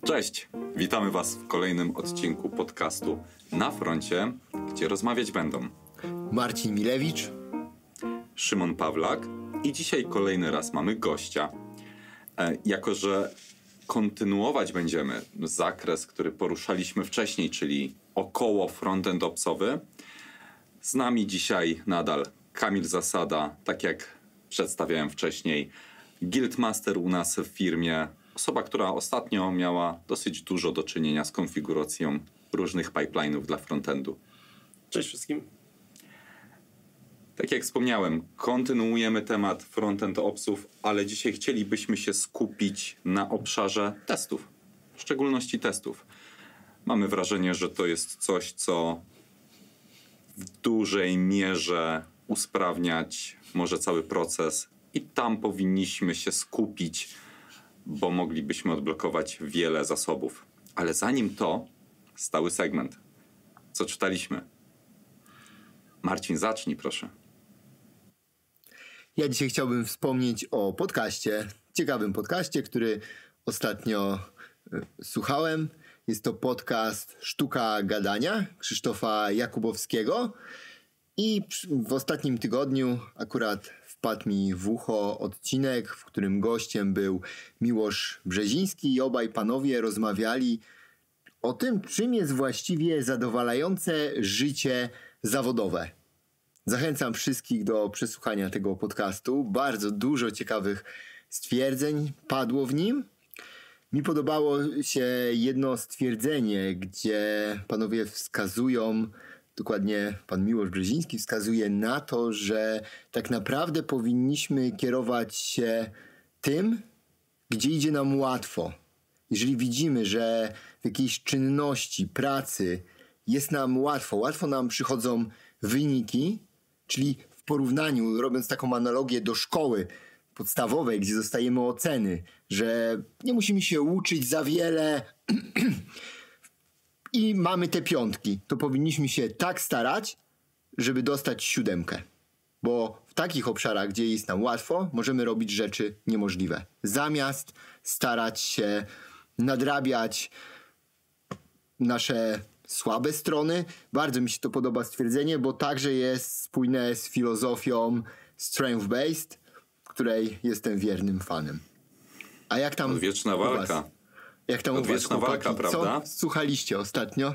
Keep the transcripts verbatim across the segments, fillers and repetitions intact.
Cześć, witamy Was w kolejnym odcinku podcastu Na Froncie, gdzie rozmawiać będą Marcin Milewicz, Szymon Pawlak i dzisiaj kolejny raz mamy gościa. E, jako że kontynuować będziemy zakres, który poruszaliśmy wcześniej, czyli około frontend opsowy, z nami dzisiaj nadal Kamil Zasada, tak jak przedstawiałem wcześniej, Guildmaster u nas w firmie, osoba, która ostatnio miała dosyć dużo do czynienia z konfiguracją różnych pipeline'ów dla frontendu. Cześć wszystkim. Tak jak wspomniałem, kontynuujemy temat frontend opsów, ale dzisiaj chcielibyśmy się skupić na obszarze testów, w szczególności testów. Mamy wrażenie, że to jest coś, co w dużej mierze usprawniać może cały proces i tam powinniśmy się skupić, bo moglibyśmy odblokować wiele zasobów. Ale zanim to, stały segment. Co czytaliśmy? Marcin, zacznij proszę. Ja dzisiaj chciałbym wspomnieć o podcaście, ciekawym podcaście, który ostatnio y, słuchałem. Jest to podcast Sztuka Gadania Krzysztofa Jakubowskiego i w ostatnim tygodniu akurat wpadł mi w ucho odcinek, w którym gościem był Miłosz Brzeziński i obaj panowie rozmawiali o tym, czym jest właściwie zadowalające życie zawodowe. Zachęcam wszystkich do przesłuchania tego podcastu. Bardzo dużo ciekawych stwierdzeń padło w nim. Mi podobało się jedno stwierdzenie, gdzie panowie wskazują, dokładnie pan Miłosz Brzeziński wskazuje na to, że tak naprawdę powinniśmy kierować się tym, gdzie idzie nam łatwo. Jeżeli widzimy, że w jakiejś czynności, pracy jest nam łatwo, łatwo nam przychodzą wyniki, czyli w porównaniu, robiąc taką analogię do szkoły podstawowej, gdzie dostajemy oceny, że nie musimy się uczyć za wiele i mamy te piątki, to powinniśmy się tak starać, żeby dostać siódemkę. Bo w takich obszarach, gdzie jest nam łatwo, możemy robić rzeczy niemożliwe. Zamiast starać się nadrabiać nasze słabe strony. Bardzo mi się to podoba stwierdzenie, bo także jest spójne z filozofią strength-based, której jestem wiernym fanem. A jak tam Odwieczna walka. Jak tam Odwieczna u was, walka, prawda? Co słuchaliście ostatnio?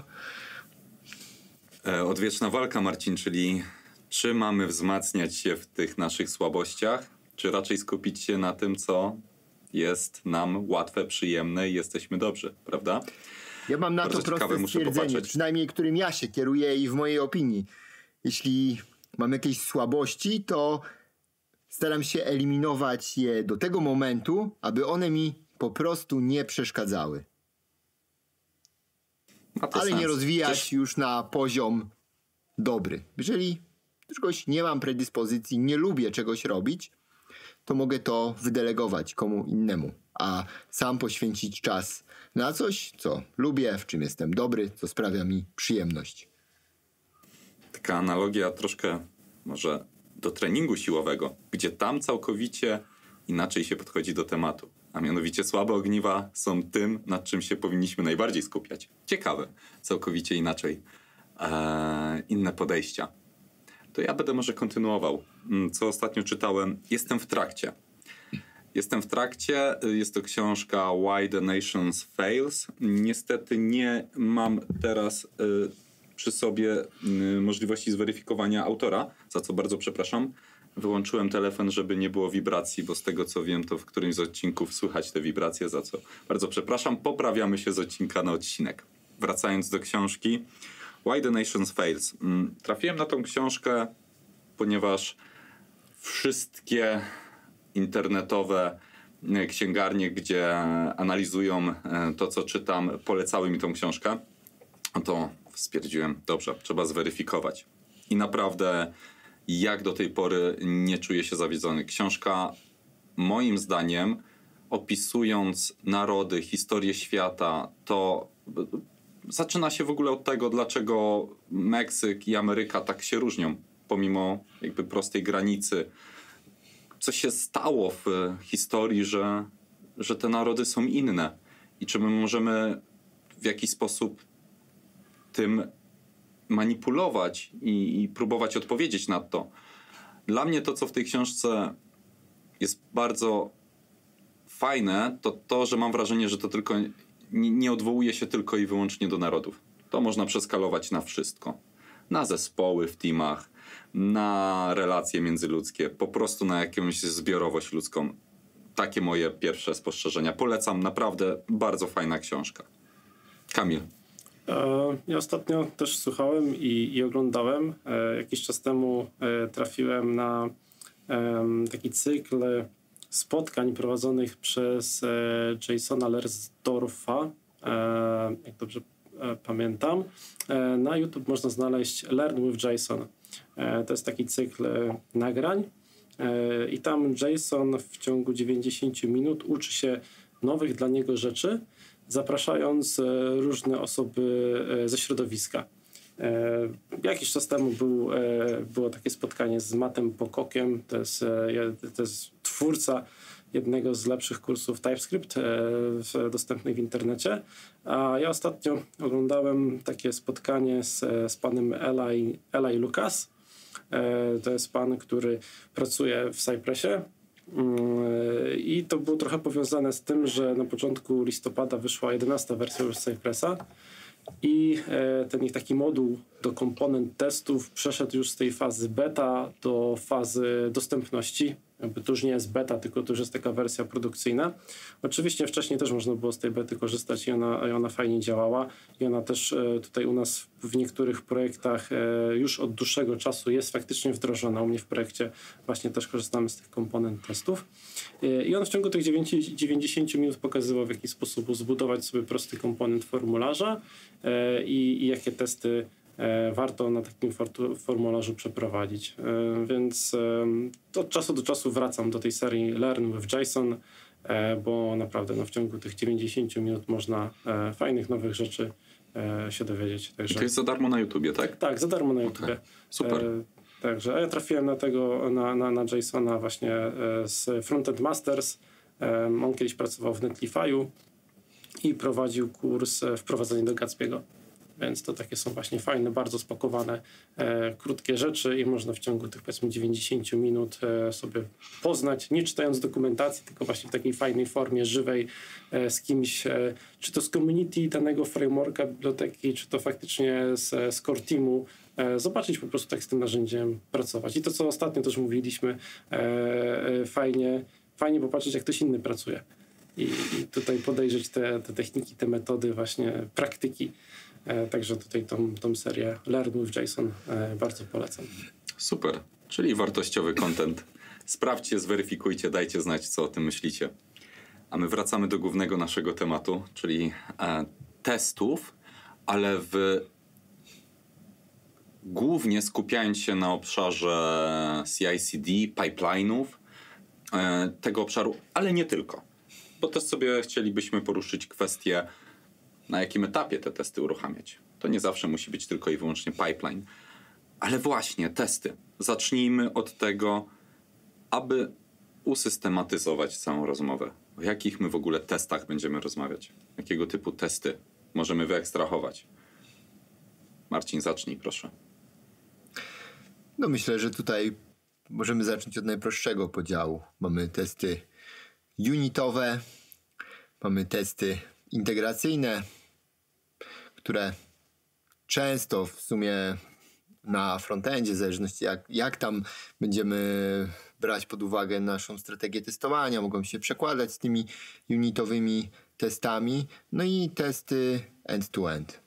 E, odwieczna walka, Marcin, czyli czy mamy wzmacniać się w tych naszych słabościach, czy raczej skupić się na tym, co jest nam łatwe, przyjemne i jesteśmy dobrzy, prawda? Ja mam na Bardzo to proste ciekawe, stwierdzenie, przynajmniej którym ja się kieruję i w mojej opinii. Jeśli mam jakieś słabości, to staram się eliminować je do tego momentu, aby one mi po prostu nie przeszkadzały. Ale sens. nie rozwijać Czyż... już na poziom dobry. Jeżeli czegoś nie mam predyspozycji, nie lubię czegoś robić, to mogę to wydelegować komu innemu, a sam poświęcić czas na coś, co lubię, w czym jestem dobry, co sprawia mi przyjemność. Taka analogia troszkę może do treningu siłowego, gdzie tam całkowicie inaczej się podchodzi do tematu. A mianowicie słabe ogniwa są tym, nad czym się powinniśmy najbardziej skupiać. Ciekawe, całkowicie inaczej. Eee, inne podejścia. To ja będę może kontynuował. Co ostatnio czytałem? Jestem w trakcie. Jestem w trakcie. Jest to książka Why the Nations Fails. Niestety nie mam teraz y, przy sobie y, możliwości zweryfikowania autora, za co bardzo przepraszam. Wyłączyłem telefon, żeby nie było wibracji, bo z tego co wiem, to w którymś z odcinków słychać te wibracje, za co bardzo przepraszam. Poprawiamy się z odcinka na odcinek. Wracając do książki Why the Nations Fails. Trafiłem na tą książkę, ponieważ wszystkie internetowe księgarnie, gdzie analizują to, co czytam, polecały mi tą książkę. No to stwierdziłem, dobrze, trzeba zweryfikować. I naprawdę, jak do tej pory nie czuję się zawiedzony. Książka, moim zdaniem, opisując narody, historię świata, to zaczyna się w ogóle od tego, dlaczego Meksyk i Ameryka tak się różnią, pomimo jakby prostej granicy. Co się stało w historii, że, że te narody są inne. i czy my możemy w jakiś sposób tym manipulować i, i próbować odpowiedzieć na to. Dla mnie to, co w tej książce jest bardzo fajne, to to, że mam wrażenie, że to tylko nie, nie odwołuje się tylko i wyłącznie do narodów. To można przeskalować na wszystko. Na zespoły w teamach, na relacje międzyludzkie, po prostu na jakąś zbiorowość ludzką. Takie moje pierwsze spostrzeżenia. Polecam, naprawdę bardzo fajna książka. Kamil. Ja ostatnio też słuchałem i, i oglądałem. Jakiś czas temu trafiłem na taki cykl spotkań prowadzonych przez Jasona Lersdorfa, jak dobrze pamiętam. Na YouTube można znaleźć Learn with Jason. To jest taki cykl nagrań i tam Jason w ciągu dziewięćdziesiąt minut uczy się nowych dla niego rzeczy, zapraszając różne osoby ze środowiska. Jakiś czas temu był, było takie spotkanie z Mattem Pocockiem, to jest, to jest twórca jednego z lepszych kursów TypeScript dostępnych w internecie. A ja ostatnio oglądałem takie spotkanie z, z panem Eli, Eli Lucas. To jest pan, który pracuje w Cypressie. I to było trochę powiązane z tym, że na początku listopada wyszła jedenasta wersja już Cypressa i ten ich taki moduł do komponent testów przeszedł już z tej fazy beta do fazy dostępności. Jakby to już nie jest beta, tylko to już jest taka wersja produkcyjna. Oczywiście wcześniej też można było z tej bety korzystać i ona, i ona fajnie działała. I ona też tutaj u nas w niektórych projektach już od dłuższego czasu jest faktycznie wdrożona. U mnie w projekcie właśnie też korzystamy z tych komponent testów. I on w ciągu tych dziewięćdziesięciu minut pokazywał, w jaki sposób zbudować sobie prosty komponent formularza i, i jakie testy warto na takim formularzu przeprowadzić. Więc od czasu do czasu wracam do tej serii Learn with Jason, bo naprawdę no, w ciągu tych dziewięćdziesięciu minut można fajnych, nowych rzeczy się dowiedzieć. Także... I to jest za darmo na YouTubie, tak? Tak, za darmo na YouTubie. Okay. Super. Także a ja trafiłem na tego, na, na, na Jasona właśnie z Frontend Masters. On kiedyś pracował w Netlify'u i prowadził kurs Wprowadzenie do Gatsby'ego. Więc to takie są właśnie fajne, bardzo spakowane, e, krótkie rzeczy i można w ciągu tych powiedzmy dziewięćdziesięciu minut e, sobie poznać, nie czytając dokumentacji, tylko właśnie w takiej fajnej formie, żywej, e, z kimś, e, czy to z community danego frameworka, biblioteki, czy to faktycznie z, z core teamu, e, zobaczyć po prostu, jak z tym narzędziem pracować. I to, co ostatnio też mówiliśmy, e, e, fajnie, fajnie popatrzeć, jak ktoś inny pracuje. I, i tutaj podejrzeć te, te techniki, te metody, właśnie praktyki. E, także tutaj tą, tą serię Learn with Jason e, bardzo polecam. Super, czyli wartościowy content. Sprawdźcie, zweryfikujcie, dajcie znać, co o tym myślicie. A my wracamy do głównego naszego tematu, czyli e, testów, ale w głównie skupiając się na obszarze C I C D, pipeline'ów, e, tego obszaru, ale nie tylko. Bo też sobie chcielibyśmy poruszyć kwestię, na jakim etapie te testy uruchamiać. To nie zawsze musi być tylko i wyłącznie pipeline. Ale właśnie, testy. Zacznijmy od tego, aby usystematyzować całą rozmowę. O jakich my w ogóle testach będziemy rozmawiać? Jakiego typu testy możemy wyekstrahować? Marcin, zacznij proszę. No myślę, że tutaj możemy zacząć od najprostszego podziału. Mamy testy unitowe, mamy testy integracyjne, które często w sumie na frontendzie, w zależności jak, jak tam będziemy brać pod uwagę naszą strategię testowania, mogą się przekładać z tymi unitowymi testami. No i testy end-to-end.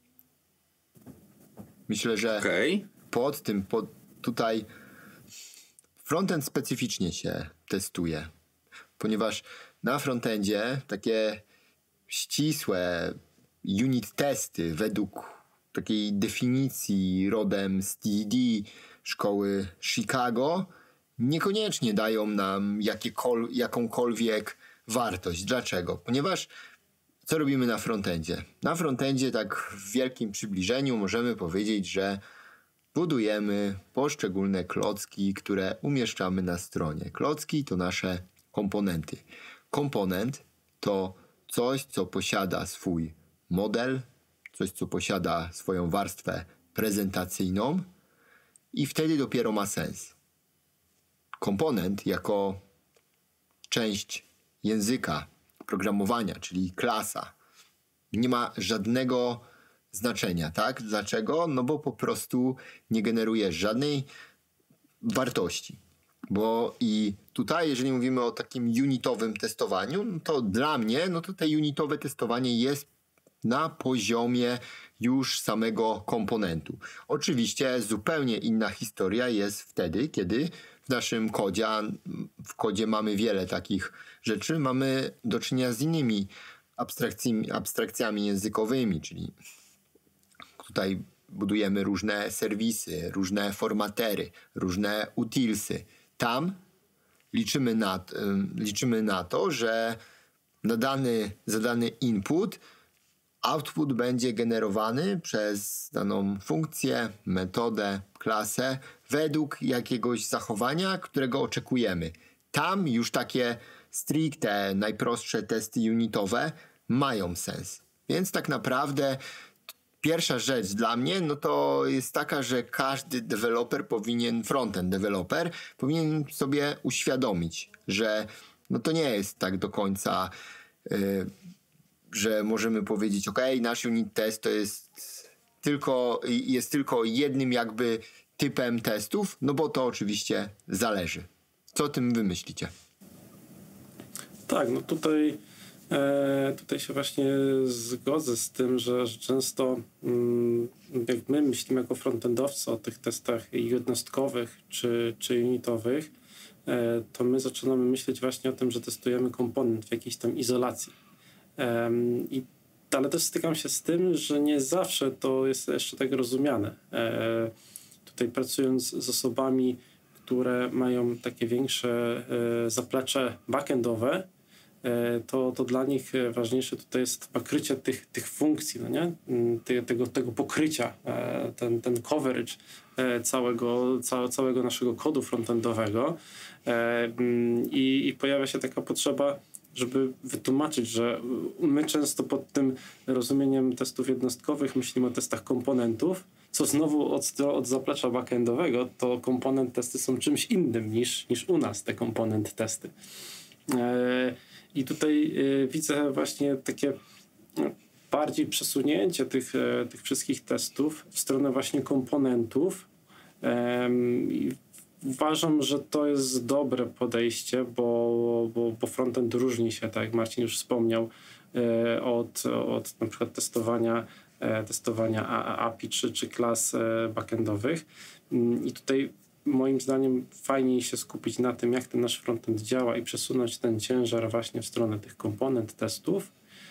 Myślę, że okay. pod tym, pod tutaj frontend specyficznie się testuje, ponieważ na frontendzie takie ścisłe unit testy według takiej definicji rodem z T D D szkoły Chicago niekoniecznie dają nam jakiekol- jakąkolwiek wartość. Dlaczego? Ponieważ co robimy na frontendzie? Na frontendzie tak w wielkim przybliżeniu możemy powiedzieć, że budujemy poszczególne klocki, które umieszczamy na stronie. Klocki to nasze komponenty. Komponent to coś, co posiada swój model, coś, co posiada swoją warstwę prezentacyjną i wtedy dopiero ma sens. Komponent jako część języka programowania, czyli klasa, nie ma żadnego znaczenia, tak? Dlaczego? No bo po prostu nie generuje żadnej wartości. Bo i tutaj, jeżeli mówimy o takim unitowym testowaniu, no to dla mnie, no to te unitowe testowanie jest na poziomie już samego komponentu. Oczywiście zupełnie inna historia jest wtedy, kiedy w naszym kodzie, a w kodzie mamy wiele takich rzeczy, mamy do czynienia z innymi abstrakcjami, abstrakcjami językowymi, czyli tutaj budujemy różne serwisy, różne formatery, różne utilsy. Tam liczymy na, liczymy na to, że na dany, za dany input output będzie generowany przez daną funkcję, metodę, klasę według jakiegoś zachowania, którego oczekujemy. Tam już takie stricte, najprostsze testy unitowe mają sens. Więc tak naprawdę pierwsza rzecz dla mnie, no to jest taka, że każdy deweloper powinien, frontend deweloper powinien sobie uświadomić, że no to nie jest tak do końca, yy, że możemy powiedzieć, ok, nasz unit test to jest tylko, jest tylko jednym jakby typem testów, no bo to oczywiście zależy. Co o tym wy myślicie? Tak, no tutaj e, tutaj się właśnie zgodzę z tym, że, że często mm, jak my myślimy jako frontendowcy o tych testach jednostkowych czy, czy unitowych, e, to my zaczynamy myśleć właśnie o tym, że testujemy komponent w jakiejś tam izolacji. E, i, ale też stykam się z tym, że nie zawsze to jest jeszcze tak rozumiane. E, tutaj pracując z osobami, które mają takie większe e, zaplecze backendowe, e, to, to dla nich ważniejsze tutaj jest pokrycie tych, tych funkcji, no nie? Te, tego, tego pokrycia, e, ten, ten coverage e, całego, ca, całego naszego kodu frontendowego e, i, i pojawia się taka potrzeba, żeby wytłumaczyć, że my często pod tym rozumieniem testów jednostkowych myślimy o testach komponentów, co znowu od, od zaplecza backendowego, to komponent testy są czymś innym niż, niż u nas te komponent testy. E, I tutaj e, widzę właśnie takie bardziej przesunięcie tych, e, tych wszystkich testów w stronę właśnie komponentów. E, i uważam, że to jest dobre podejście, bo, bo, bo frontend różni się, tak jak Marcin już wspomniał, e, od, od na przykład testowania testowania A P I czy, czy klas backendowych. I tutaj moim zdaniem fajniej się skupić na tym, jak ten nasz frontend działa i przesunąć ten ciężar właśnie w stronę tych komponent testów,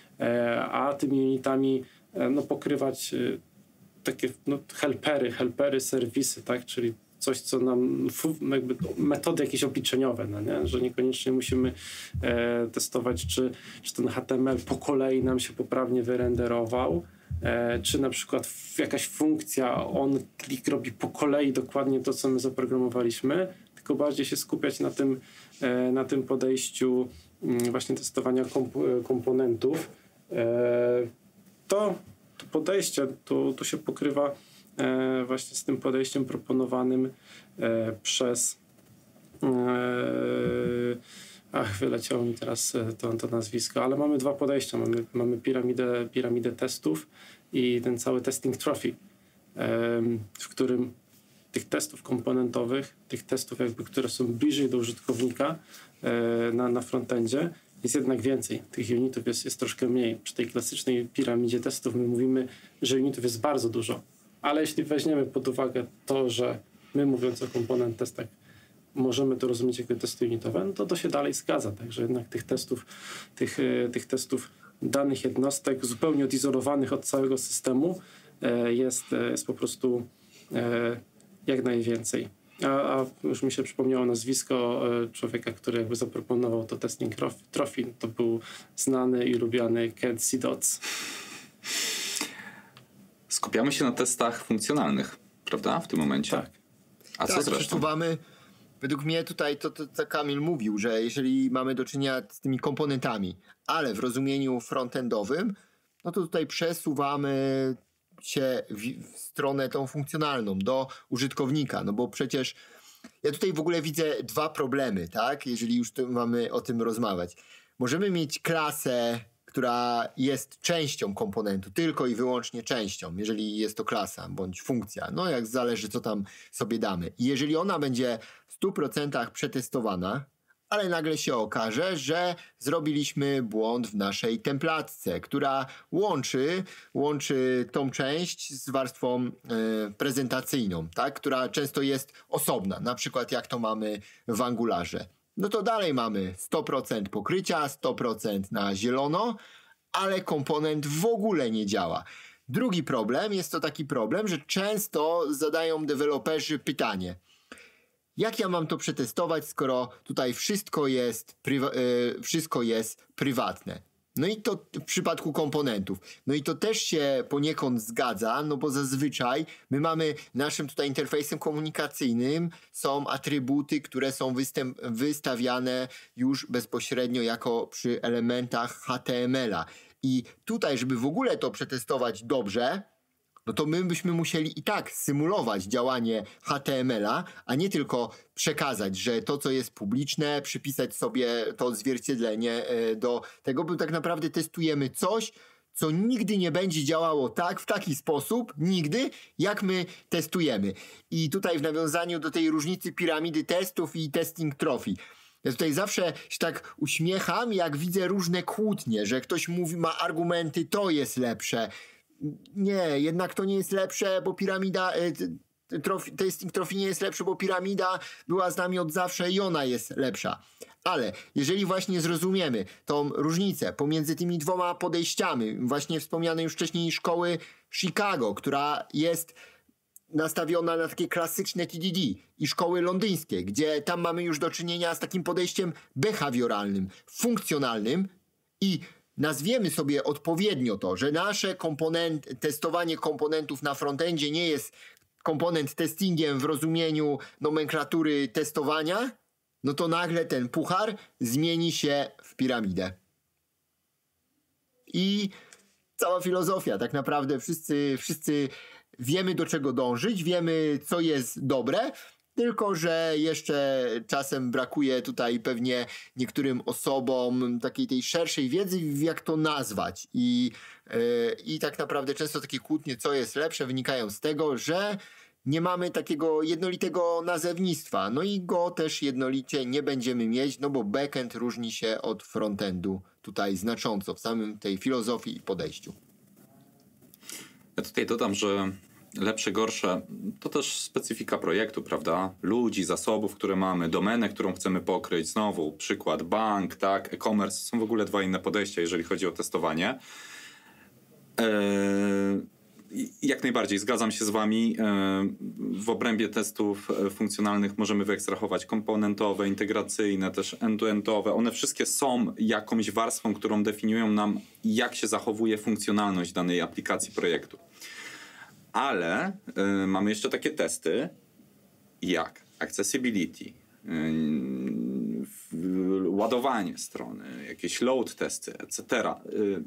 a tymi unitami no, pokrywać takie no, helpery, helpery, serwisy, tak? Czyli coś, co nam jakby metody jakieś obliczeniowe, no nie? Że niekoniecznie musimy e, testować, czy, czy ten H T M L po kolei nam się poprawnie wyrenderował, E, czy na przykład jakaś funkcja on klik robi po kolei dokładnie to, co my zaprogramowaliśmy, tylko bardziej się skupiać na tym, e, na tym podejściu m, właśnie testowania komp- komponentów. E, to, to podejście to, to się pokrywa e, właśnie z tym podejściem proponowanym e, przez e, Ach, wyleciało mi teraz to, to nazwisko, ale mamy dwa podejścia. Mamy, mamy piramidę, piramidę testów i ten cały testing trophy, w którym tych testów komponentowych, tych testów jakby, które są bliżej do użytkownika na, na frontendzie, jest jednak więcej. Tych unitów jest, jest troszkę mniej. Przy tej klasycznej piramidzie testów my mówimy, że unitów jest bardzo dużo, ale jeśli weźmiemy pod uwagę to, że my mówiąc o komponent testach możemy to rozumieć jako testy unitowe, no to to się dalej zgadza. Także jednak tych testów, tych, tych testów danych jednostek zupełnie odizolowanych od całego systemu jest, jest po prostu jak najwięcej. A, a już mi się przypomniało nazwisko człowieka, który jakby zaproponował to testing trophy. To był znany i lubiany Kent C. Dodds. Skupiamy się na testach funkcjonalnych, prawda? W tym momencie. Tak. A co tak, zresztą? przesuwamy według mnie tutaj to, to, to Kamil mówił, że jeżeli mamy do czynienia z tymi komponentami, ale w rozumieniu frontendowym, no to tutaj przesuwamy się w, w stronę tą funkcjonalną, do użytkownika, no bo przecież ja tutaj w ogóle widzę dwa problemy, tak? Jeżeli już tu mamy o tym rozmawiać. Możemy mieć klasę, która jest częścią komponentu, tylko i wyłącznie częścią, jeżeli jest to klasa bądź funkcja, no jak zależy co tam sobie damy. I jeżeli ona będzie w stu procentach przetestowana, ale nagle się okaże, że zrobiliśmy błąd w naszej templatce, która łączy, łączy tą część z warstwą y, prezentacyjną, tak? Która często jest osobna, na przykład jak to mamy w Angularze. No to dalej mamy sto procent pokrycia, sto procent na zielono, ale komponent w ogóle nie działa. Drugi problem jest to taki problem, że często zadają deweloperzy pytanie: jak ja mam to przetestować, skoro tutaj wszystko jest, prywa- yy, wszystko jest prywatne? No i to w przypadku komponentów. No i to też się poniekąd zgadza, no bo zazwyczaj my mamy naszym tutaj interfejsem komunikacyjnym są atrybuty, które są występ- wystawiane już bezpośrednio jako przy elementach H T M L a. I tutaj, żeby w ogóle to przetestować dobrze, no to my byśmy musieli i tak symulować działanie H T M L a, a nie tylko przekazać, że to, co jest publiczne, przypisać sobie to odzwierciedlenie do tego, bo tak naprawdę testujemy coś, co nigdy nie będzie działało tak, w taki sposób, nigdy, jak my testujemy. I tutaj w nawiązaniu do tej różnicy piramidy testów i testing trophy. Ja tutaj zawsze się tak uśmiecham, jak widzę różne kłótnie, że ktoś mówi, ma argumenty, to jest lepsze. Nie, jednak to nie jest lepsze, bo piramida, y, trofi, testing trophy nie jest lepszy, bo piramida była z nami od zawsze i ona jest lepsza. Ale jeżeli właśnie zrozumiemy tą różnicę pomiędzy tymi dwoma podejściami, właśnie wspomnianej już wcześniej szkoły Chicago, która jest nastawiona na takie klasyczne T D D, i szkoły londyńskie, gdzie tam mamy już do czynienia z takim podejściem behawioralnym, funkcjonalnym, i nazwiemy sobie odpowiednio to, że nasze komponent, testowanie komponentów na frontendzie nie jest komponent testingiem w rozumieniu nomenklatury testowania, no to nagle ten puchar zmieni się w piramidę. I cała filozofia, tak naprawdę wszyscy, wszyscy wiemy, do czego dążyć, wiemy, co jest dobre, tylko że jeszcze czasem brakuje tutaj pewnie niektórym osobom takiej tej szerszej wiedzy, jak to nazwać. I, yy, i tak naprawdę często takie kłótnie, co jest lepsze, wynikają z tego, że nie mamy takiego jednolitego nazewnictwa. No i go też jednolicie nie będziemy mieć, no bo backend różni się od frontendu tutaj znacząco w samym tej filozofii i podejściu. Ja tutaj dodam, że lepsze, gorsze to też specyfika projektu, prawda? Ludzi, zasobów, które mamy, domenę, którą chcemy pokryć. Znowu przykład bank, tak, e-commerce. Są w ogóle dwa inne podejścia, jeżeli chodzi o testowanie. Eee, jak najbardziej zgadzam się z wami. Eee, w obrębie testów funkcjonalnych możemy wyekstrahować komponentowe, integracyjne, też end-to-endowe. One wszystkie są jakąś warstwą, którą definiują nam, jak się zachowuje funkcjonalność danej aplikacji projektu. Ale y, mamy jeszcze takie testy jak accessibility, y, y, ładowanie strony, jakieś load testy, et cetera. Y,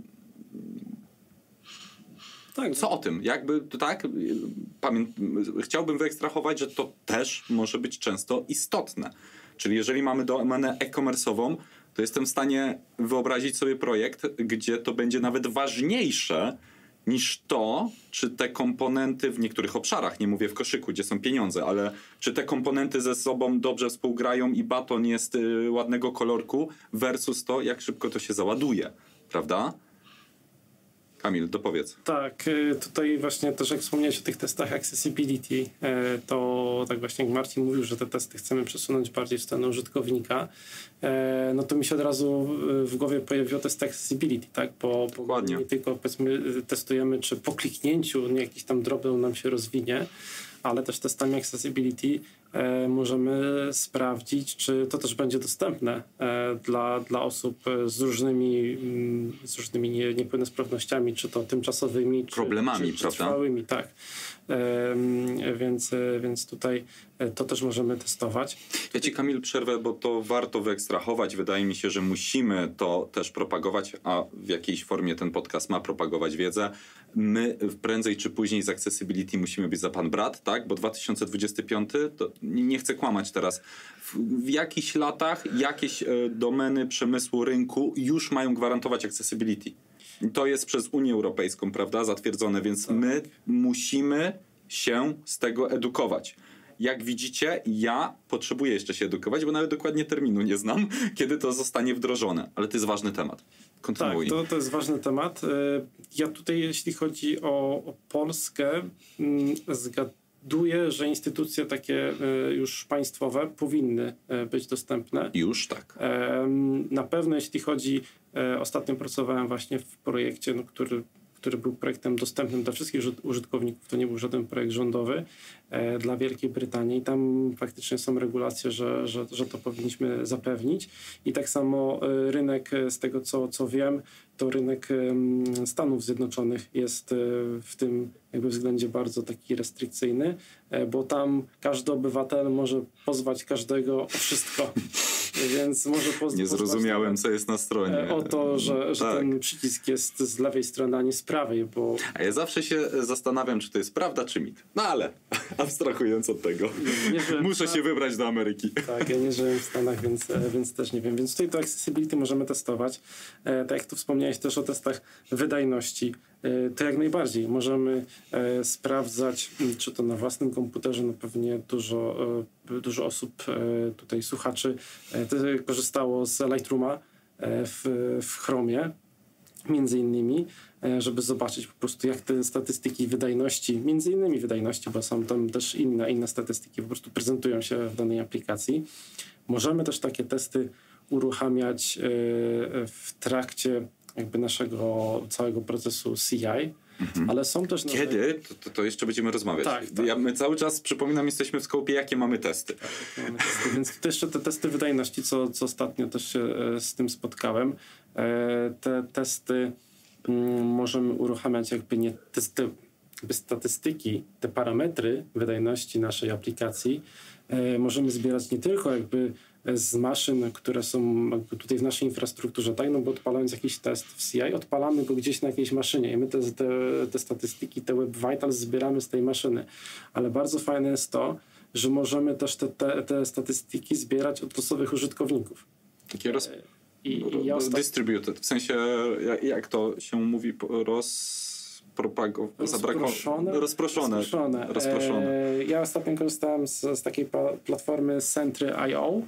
tak. Co o tym? Jakby tak, pamię- chciałbym wyekstrahować, że to też może być często istotne. Czyli jeżeli mamy domenę e-commerce'ową, to jestem w stanie wyobrazić sobie projekt, gdzie to będzie nawet ważniejsze niż to, czy te komponenty w niektórych obszarach, nie mówię w koszyku, gdzie są pieniądze, ale czy te komponenty ze sobą dobrze współgrają i baton jest y, ładnego kolorku versus to, jak szybko to się załaduje, prawda? Kamil, dopowiedz. Tak, tutaj właśnie też jak wspomniałeś o tych testach accessibility, to tak właśnie jak Marcin mówił, że te testy chcemy przesunąć bardziej w stronę użytkownika, no to mi się od razu w głowie pojawiło test accessibility, tak? Bo, bo nie tylko powiedzmy testujemy, czy po kliknięciu jakiś tam drobną nam się rozwinie, ale też testami accessibility e, możemy sprawdzić, czy to też będzie dostępne e, dla, dla osób z różnymi, z różnymi nie, niepełnosprawnościami, czy to tymczasowymi, problemami, czy, czy, czy trwałymi, tak. E, więc, więc tutaj to też możemy testować. Ja ci, Kamil, przerwę, bo to warto wyekstrahować. Wydaje mi się, że musimy to też propagować, a w jakiejś formie ten podcast ma propagować wiedzę. My prędzej czy później z accessibility musimy być za pan brat, tak? Bo dwa tysiące dwudziesty piąty, to nie chcę kłamać teraz, w, w jakichś latach jakieś e, domeny przemysłu, rynku już mają gwarantować accessibility. To jest przez Unię Europejską, prawda, zatwierdzone, więc tak. My musimy się z tego edukować. Jak widzicie, ja potrzebuję jeszcze się edukować, bo nawet dokładnie terminu nie znam, kiedy to zostanie wdrożone. Ale to jest ważny temat. Kontynuuj. Tak, to, to jest ważny temat. Ja tutaj, jeśli chodzi o, o Polskę, zgaduję, że instytucje takie już państwowe powinny być dostępne. Już tak. Na pewno jeśli chodzi, ostatnio pracowałem właśnie w projekcie, no, który który był projektem dostępnym dla wszystkich użytkowników, to nie był żaden projekt rządowy e, dla Wielkiej Brytanii. Tam faktycznie są regulacje, że, że, że to powinniśmy zapewnić. I tak samo e, rynek, z tego co, co wiem, to rynek e, Stanów Zjednoczonych jest e, w tym jakby względzie bardzo taki restrykcyjny, e, bo tam każdy obywatel może pozwać każdego o wszystko. Więc może poz- nie zrozumiałem, co jest na stronie. O to, że, że tak. ten przycisk jest z lewej strony, a nie z prawej, bo... A ja zawsze się zastanawiam, czy to jest prawda, czy mit. No ale, abstrahując od tego, nie, nie muszę się wybrać do Ameryki. Tak, ja nie żyłem w Stanach, więc, więc też nie wiem. Więc tutaj to accessibility możemy testować. E, tak jak tu wspomniałeś też o testach wydajności, e, to jak najbardziej możemy e, sprawdzać, czy to na własnym komputerze, no pewnie dużo, e, dużo osób, e, tutaj słuchaczy, e, korzystało z Lightrooma e, w, w Chromie, między innymi, żeby zobaczyć po prostu, jak te statystyki wydajności, między innymi wydajności, bo są tam też inne, inne statystyki, po prostu prezentują się w danej aplikacji. Możemy też takie testy uruchamiać w trakcie jakby naszego całego procesu C I, mhm. ale są też... Kiedy? To, to, to jeszcze będziemy rozmawiać. Tak, tak. Ja, my cały czas, przypominam, jesteśmy w skopie, jakie mamy testy. Tak, mamy testy. Więc to jeszcze te testy wydajności, co, co ostatnio też się z tym spotkałem. Te testy możemy uruchamiać jakby nie testy, jakby statystyki, te parametry wydajności naszej aplikacji możemy zbierać nie tylko jakby z maszyn, które są jakby tutaj w naszej infrastrukturze, tak? No bo odpalając jakiś test w C I, odpalamy go gdzieś na jakiejś maszynie i my te, te, te statystyki, te Web Vitals zbieramy z tej maszyny. Ale bardzo fajne jest to, że możemy też te, te, te statystyki zbierać od losowych użytkowników. Takie roz... I, i ja ostat... Distributed, w sensie jak, jak to się mówi, roz... Propago... Rozproszone? Rozproszone. Rozproszone. Rozproszone. E, ja ostatnio korzystałem z, z takiej platformy Sentry kropka i o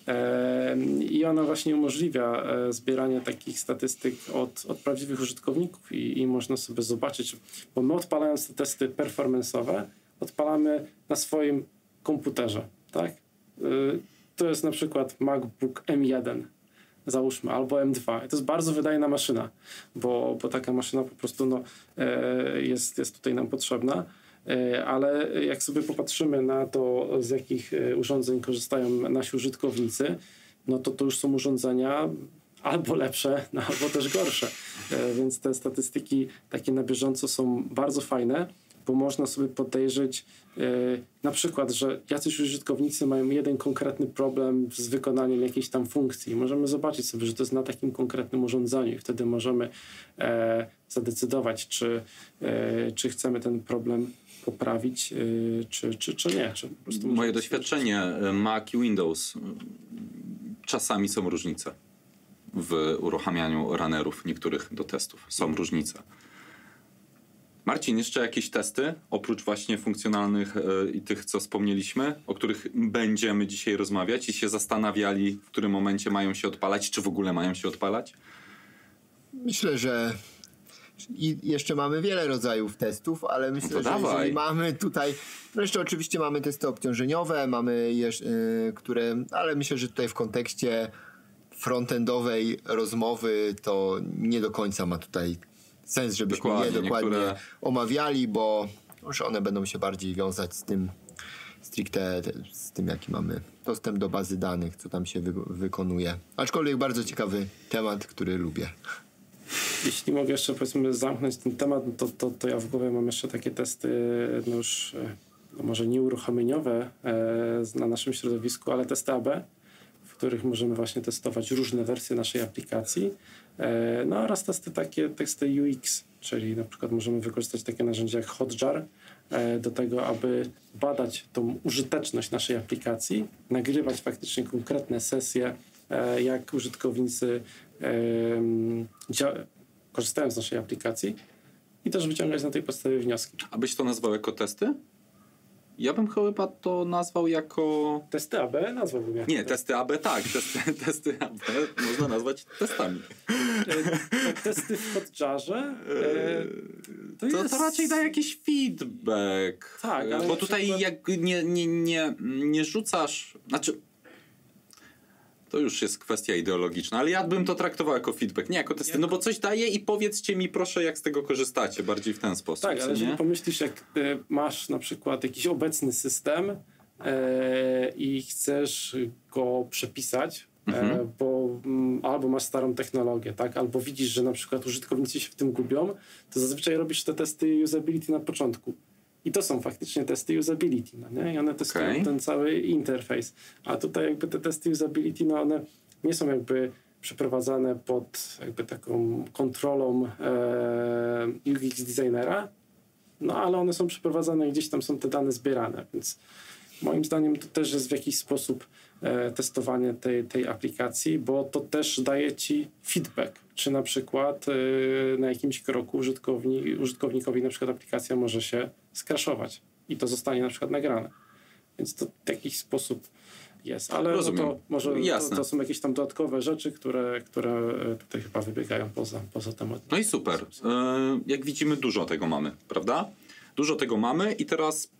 e, i ona właśnie umożliwia e, zbieranie takich statystyk od, od prawdziwych użytkowników i, i można sobie zobaczyć, bo my odpalając te testy performance'owe odpalamy na swoim komputerze, tak? E, to jest na przykład MacBook M jeden. Załóżmy, albo M dwa. I to jest bardzo wydajna maszyna, bo, bo taka maszyna po prostu no, e, jest, jest tutaj nam potrzebna, e, ale jak sobie popatrzymy na to, z jakich urządzeń korzystają nasi użytkownicy, no to to już są urządzenia albo lepsze, no, albo też gorsze. E, więc te statystyki takie na bieżąco są bardzo fajne, bo można sobie podejrzeć e, na przykład, że jacyś użytkownicy mają jeden konkretny problem z wykonaniem jakiejś tam funkcji. Możemy zobaczyć sobie, że to jest na takim konkretnym urządzeniu i wtedy możemy e, zadecydować, czy, e, czy chcemy ten problem poprawić, e, czy, czy, czy nie. Czy po prostu Moje doświadczenie, Mac i Windows, czasami są różnice w uruchamianiu runnerów niektórych do testów. Są różnice. Marcin, jeszcze jakieś testy, oprócz właśnie funkcjonalnych yy, i tych, co wspomnieliśmy, o których będziemy dzisiaj rozmawiać i się zastanawiali, w którym momencie mają się odpalać, czy w ogóle mają się odpalać? Myślę, że i jeszcze mamy wiele rodzajów testów, ale myślę, no że dawaj. jeżeli mamy tutaj, no jeszcze oczywiście mamy testy obciążeniowe, mamy jeszcze, yy, które, ale myślę, że tutaj w kontekście frontendowej rozmowy to nie do końca ma tutaj sens, żebyśmy dokładnie, je dokładnie niektóre... omawiali, bo już one będą się bardziej wiązać z tym stricte, z tym jaki mamy dostęp do bazy danych, co tam się wy- wykonuje. Aczkolwiek bardzo ciekawy temat, który lubię. Jeśli mogę jeszcze powiedzmy zamknąć ten temat, to, to, to ja w głowie mam jeszcze takie testy no już no może nieuruchomieniowe na naszym środowisku, ale testy A B, w których możemy właśnie testować różne wersje naszej aplikacji. No oraz testy takie, testy U X, czyli na przykład możemy wykorzystać takie narzędzia jak Hotjar do tego, aby badać tą użyteczność naszej aplikacji, nagrywać faktycznie konkretne sesje, jak użytkownicy korzystają z naszej aplikacji i też wyciągać na tej podstawie wnioski. A byś to nazwał jako testy? Ja bym chyba to nazwał jako... Testy A B nazwałbym jako... Nie, testy A B tak. Testy, testy A B można nazwać testami. Te testy w Hotjarze to, to, jest... to raczej da jakiś feedback. Tak, ale bo tutaj przykład... jak nie, nie, nie, nie rzucasz... Znaczy... To już jest kwestia ideologiczna, ale ja bym to traktował jako feedback, nie jako testy, jako... no bo coś daje i powiedzcie mi proszę, jak z tego korzystacie, bardziej w ten sposób. Tak, ale jeżeli pomyślisz, jak y, masz na przykład jakiś obecny system y, i chcesz go przepisać, mhm. y, bo y, albo masz starą technologię, tak, albo widzisz, że na przykład użytkownicy się w tym gubią, to zazwyczaj robisz te testy usability na początku. I to są faktycznie testy usability, no nie? I one testują okay. ten cały interfejs. A tutaj jakby te testy usability, no one nie są jakby przeprowadzane pod jakby taką kontrolą e, U X designera, no ale one są przeprowadzane i gdzieś tam są te dane zbierane, więc moim zdaniem to też jest w jakiś sposób e, testowanie tej, tej aplikacji, bo to też daje ci feedback, czy na przykład e, na jakimś kroku użytkowni, użytkownikowi na przykład aplikacja może się skraszować i to zostanie na przykład nagrane. Więc to w jakiś sposób jest, ale no to może to, to są jakieś tam dodatkowe rzeczy, które, które tutaj chyba wybiegają poza, poza temat. No i super. E, jak widzimy, dużo tego mamy, prawda? Dużo tego mamy i teraz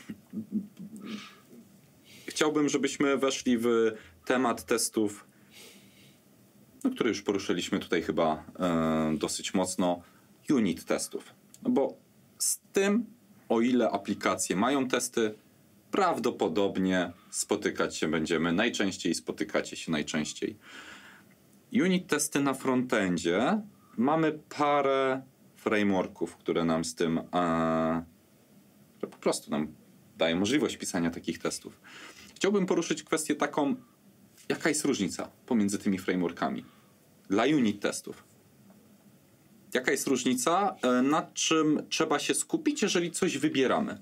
chciałbym, żebyśmy weszli w temat testów, no, który już poruszyliśmy tutaj chyba e, dosyć mocno, unit testów. No bo z tym, o ile aplikacje mają testy, prawdopodobnie spotykać się będziemy najczęściej, spotykacie się najczęściej. Unit testy na frontendzie mamy parę frameworków, które nam z tym e, po prostu nam dają możliwość pisania takich testów. Chciałbym poruszyć kwestię taką, jaka jest różnica pomiędzy tymi frameworkami dla unit testów. Jaka jest różnica, na czym trzeba się skupić, jeżeli coś wybieramy?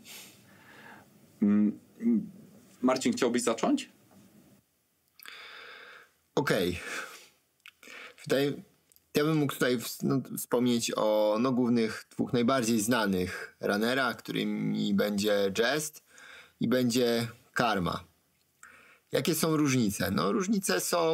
Marcin, chciałbyś zacząć? Okej. Okay. Wydaje, ja bym mógł tutaj no, wspomnieć o no, głównych dwóch najbardziej znanych runnerach, którymi będzie Jest i będzie Karma. Jakie są różnice? No różnice są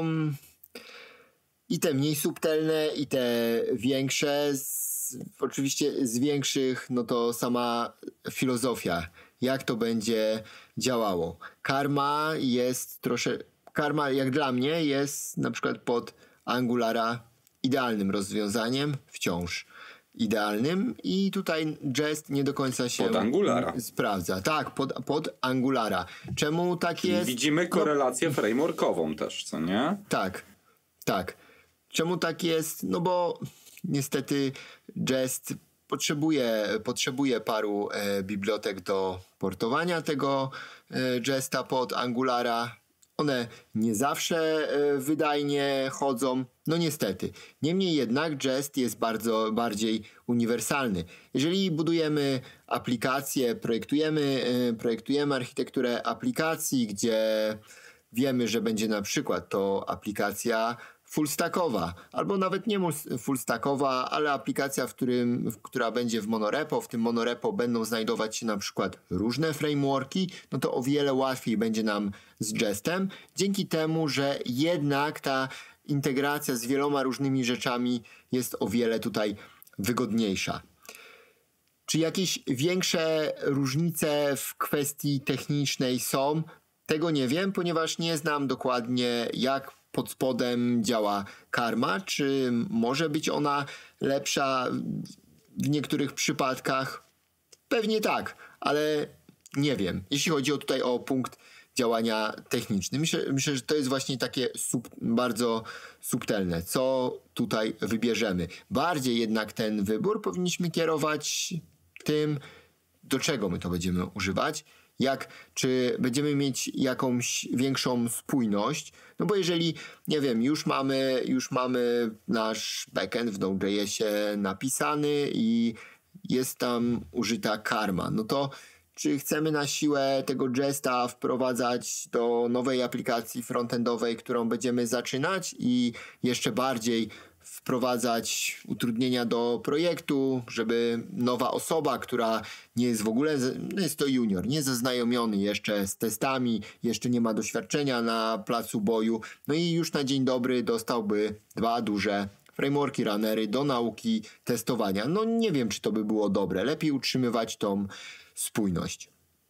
i te mniej subtelne, i te większe. Z, oczywiście z większych, no to sama filozofia, jak to będzie działało. Karma jest troszkę, Karma jak dla mnie jest na przykład pod Angulara idealnym rozwiązaniem, wciąż idealnym i tutaj Jest nie do końca się pod Angulara sprawdza. Tak, pod, pod Angulara. Czemu tak Czyli jest? Widzimy korelację no, frameworkową też, co nie? Tak, tak. Czemu tak jest? No bo niestety Jest potrzebuje, potrzebuje paru e, bibliotek do portowania tego e, Jesta pod Angulara. One nie zawsze e, wydajnie chodzą. No niestety. Niemniej jednak Jest jest bardzo bardziej uniwersalny. Jeżeli budujemy aplikację, projektujemy, e, projektujemy architekturę aplikacji, gdzie wiemy, że będzie na przykład to aplikacja fullstackowa, albo nawet nie fullstackowa, ale aplikacja, w którym, która będzie w monorepo, w tym monorepo będą znajdować się na przykład różne frameworki, no to o wiele łatwiej będzie nam z Jestem, dzięki temu, że jednak ta integracja z wieloma różnymi rzeczami jest o wiele tutaj wygodniejsza. Czy jakieś większe różnice w kwestii technicznej są? Tego nie wiem, ponieważ nie znam dokładnie, jak pod spodem działa Karma. Czy może być ona lepsza w niektórych przypadkach? Pewnie tak, ale nie wiem. Jeśli chodzi o tutaj o punkt działania techniczny. Myślę, myślę że to jest właśnie takie sub, bardzo subtelne. Co tutaj wybierzemy? Bardziej jednak ten wybór powinniśmy kierować tym, do czego my to będziemy używać Jak, czy będziemy mieć jakąś większą spójność? No bo jeżeli, nie wiem, już mamy, już mamy nasz backend w Node.jsie napisany i jest tam użyta karma, no to czy chcemy na siłę tego Jesta wprowadzać do nowej aplikacji frontendowej, którą będziemy zaczynać i jeszcze bardziej wprowadzać utrudnienia do projektu, żeby nowa osoba, która nie jest w ogóle, no jest to junior, nie zaznajomiony jeszcze z testami, jeszcze nie ma doświadczenia na placu boju, no i już na dzień dobry dostałby dwa duże frameworki, runnery do nauki testowania. No nie wiem, czy to by było dobre. Lepiej utrzymywać tą spójność.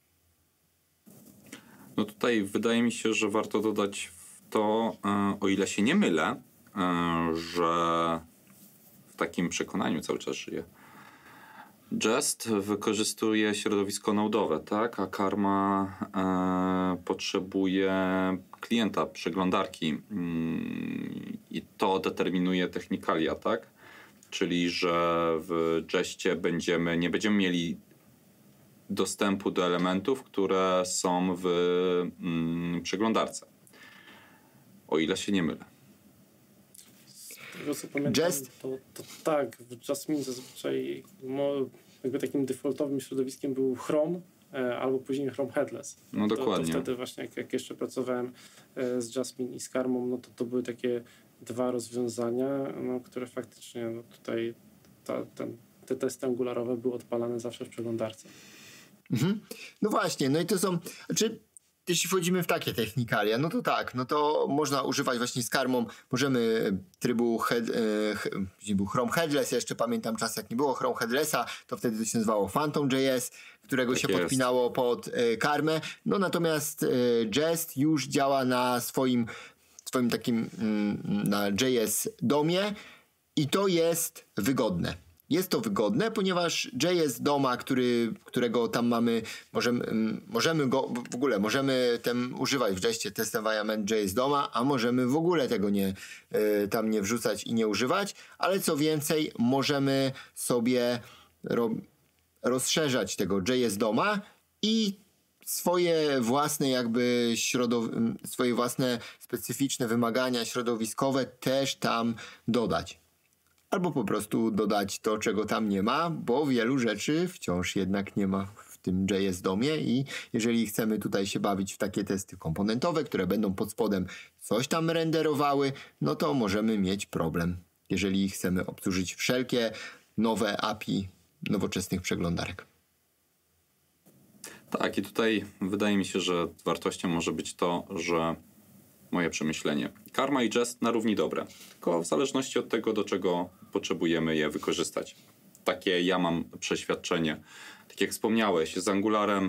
No tutaj wydaje mi się, że warto dodać w to, o ile się nie mylę, że w takim przekonaniu cały czas żyję. Jest wykorzystuje środowisko node'owe, tak? A Karma e, potrzebuje klienta, przeglądarki yy, i to determinuje technikalia, tak? Czyli, że w Jestie będziemy, nie będziemy mieli dostępu do elementów, które są w yy, przeglądarce. O ile się nie mylę. Z tego co pamiętam, Jest? to, to tak, w Jasmine zazwyczaj mo, jakby takim defaultowym środowiskiem był Chrome e, albo później Chrome Headless. No dokładnie. To, to wtedy właśnie jak, jak jeszcze pracowałem e, z Jasmine i z Karmą, no to to były takie dwa rozwiązania, no, które faktycznie no, tutaj ta, ten, te testy angularowe były odpalane zawsze w przeglądarce. Mhm. No właśnie, no i to są, znaczy jeśli wchodzimy w takie technikalia, no to tak, no to można używać właśnie z Karmą, możemy trybu head, e, był Chrome Headless, ja jeszcze pamiętam czas jak nie było Chrome Headlessa, to wtedy to się nazywało Phantom.js, którego tak się jest. podpinało pod e, Karmę, no natomiast e, Jest już działa na swoim, swoim takim mm, na J S domie i to jest wygodne. Jest to wygodne, ponieważ J S doma, który, którego tam mamy, możemy, możemy go w ogóle, możemy ten używać w Jestie test environment J S doma, a możemy w ogóle tego nie, y, tam nie wrzucać i nie używać, ale co więcej, możemy sobie ro, rozszerzać tego J S doma i swoje własne jakby środow- swoje własne specyficzne wymagania środowiskowe też tam dodać. Albo po prostu dodać to, czego tam nie ma, bo wielu rzeczy wciąż jednak nie ma w tym J S domie i jeżeli chcemy tutaj się bawić w takie testy komponentowe, które będą pod spodem coś tam renderowały, no to możemy mieć problem, jeżeli chcemy obsłużyć wszelkie nowe A P I nowoczesnych przeglądarek. Tak, i tutaj wydaje mi się, że wartością może być to, że moje przemyślenie. Karma i Jest na równi dobre, tylko w zależności od tego, do czego potrzebujemy je wykorzystać. Takie ja mam przeświadczenie. Tak jak wspomniałeś, z Angularem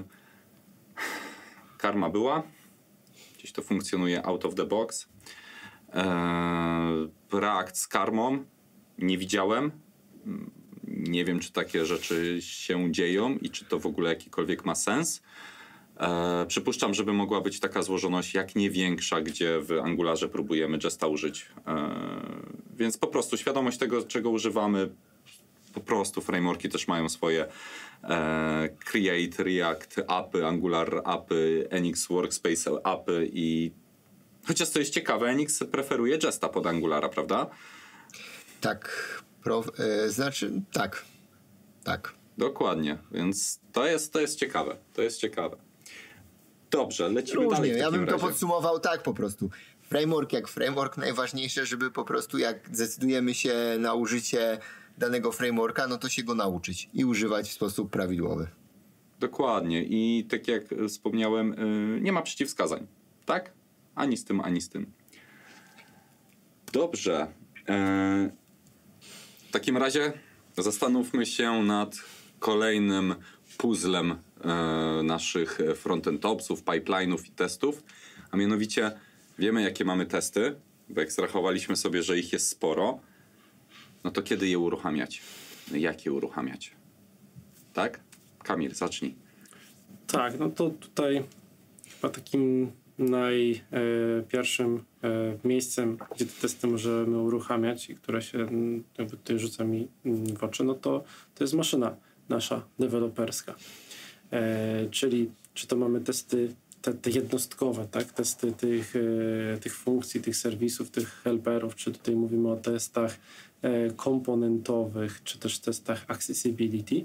Karma była, gdzieś to funkcjonuje out of the box. Eee, React z Karmą nie widziałem. Nie wiem, czy takie rzeczy się dzieją i czy to w ogóle jakikolwiek ma sens. E, przypuszczam, żeby mogła być taka złożoność jak nie większa, gdzie w Angularze próbujemy Jesta użyć. E, więc po prostu świadomość tego, czego używamy, po prostu frameworki też mają swoje e, Create, React, apy, Angular apy, N X Workspace apy i chociaż to jest ciekawe, N X preferuje Jesta pod Angulara, prawda? Tak, pro, e, znaczy tak, tak. Dokładnie, więc to jest, to jest ciekawe, to jest ciekawe. Dobrze, lecimy Różnie. dalej w Ja takim bym razie. to podsumował tak po prostu. Framework jak framework, najważniejsze, żeby po prostu jak zdecydujemy się na użycie danego frameworka, no to się go nauczyć i używać w sposób prawidłowy. Dokładnie i tak jak wspomniałem, yy, nie ma przeciwwskazań, tak? Ani z tym, ani z tym. Dobrze. Yy, w takim razie zastanówmy się nad kolejnym puzzlem yy, naszych frontend opsów, pipeline'ów i testów, a mianowicie wiemy, jakie mamy testy, bo jak zrachowaliśmy sobie, że ich jest sporo, no to kiedy je uruchamiać? Jak je uruchamiać? Tak? Kamil, zacznij. Tak, no to tutaj chyba takim najpierwszym e, e, miejscem, gdzie te testy możemy uruchamiać i które się m, jakby tutaj rzuca mi m, w oczy, no to, to jest maszyna nasza deweloperska. E, czyli czy to mamy testy te, te jednostkowe, tak? Testy tych, e, tych funkcji, tych serwisów, tych helperów, czy tutaj mówimy o testach e, komponentowych, czy też testach accessibility.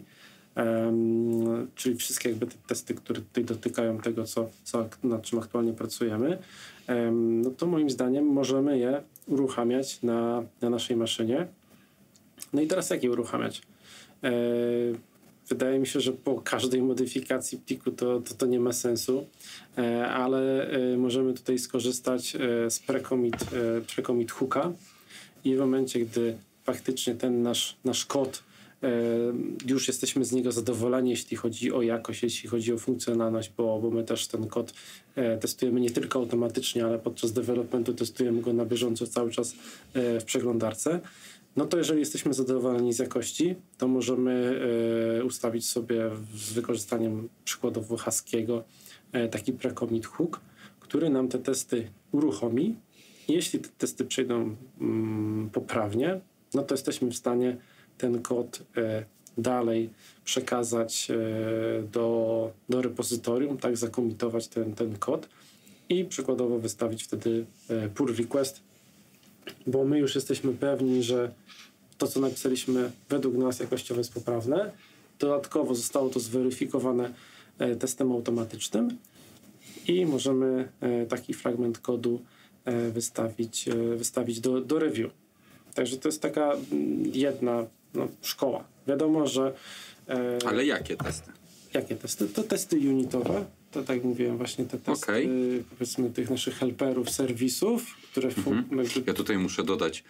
Um, czyli wszystkie jakby te testy, które tutaj dotykają tego, co, co, nad czym aktualnie pracujemy, um, no to moim zdaniem możemy je uruchamiać na, na naszej maszynie. No i teraz jak je uruchamiać? E, wydaje mi się, że po każdej modyfikacji pliku to, to, to nie ma sensu, e, ale e, możemy tutaj skorzystać e, z pre-commit, e, pre-commit hooka i w momencie, gdy faktycznie ten nasz, nasz kod już jesteśmy z niego zadowoleni, jeśli chodzi o jakość, jeśli chodzi o funkcjonalność, bo, bo my też ten kod testujemy nie tylko automatycznie, ale podczas developmentu testujemy go na bieżąco cały czas w przeglądarce. No to jeżeli jesteśmy zadowoleni z jakości, to możemy ustawić sobie z wykorzystaniem przykładowo Husky'ego taki pre-commit hook, który nam te testy uruchomi. Jeśli te testy przejdą mm, poprawnie, no to jesteśmy w stanie ten kod e, dalej przekazać e, do, do repozytorium, tak, zakomitować ten, ten kod i przykładowo wystawić wtedy e, pull request, bo my już jesteśmy pewni, że to, co napisaliśmy, według nas jakościowo jest poprawne. Dodatkowo zostało to zweryfikowane e, testem automatycznym i możemy e, taki fragment kodu e, wystawić, e, wystawić do, do review. Także to jest taka jedna no, szkoła. Wiadomo, że... E, Ale jakie testy? Jakie testy? To testy unitowe. To tak jak mówiłem, właśnie te testy okay. powiedzmy tych naszych helperów, serwisów, które... Mhm. Jakby... Ja tutaj muszę dodać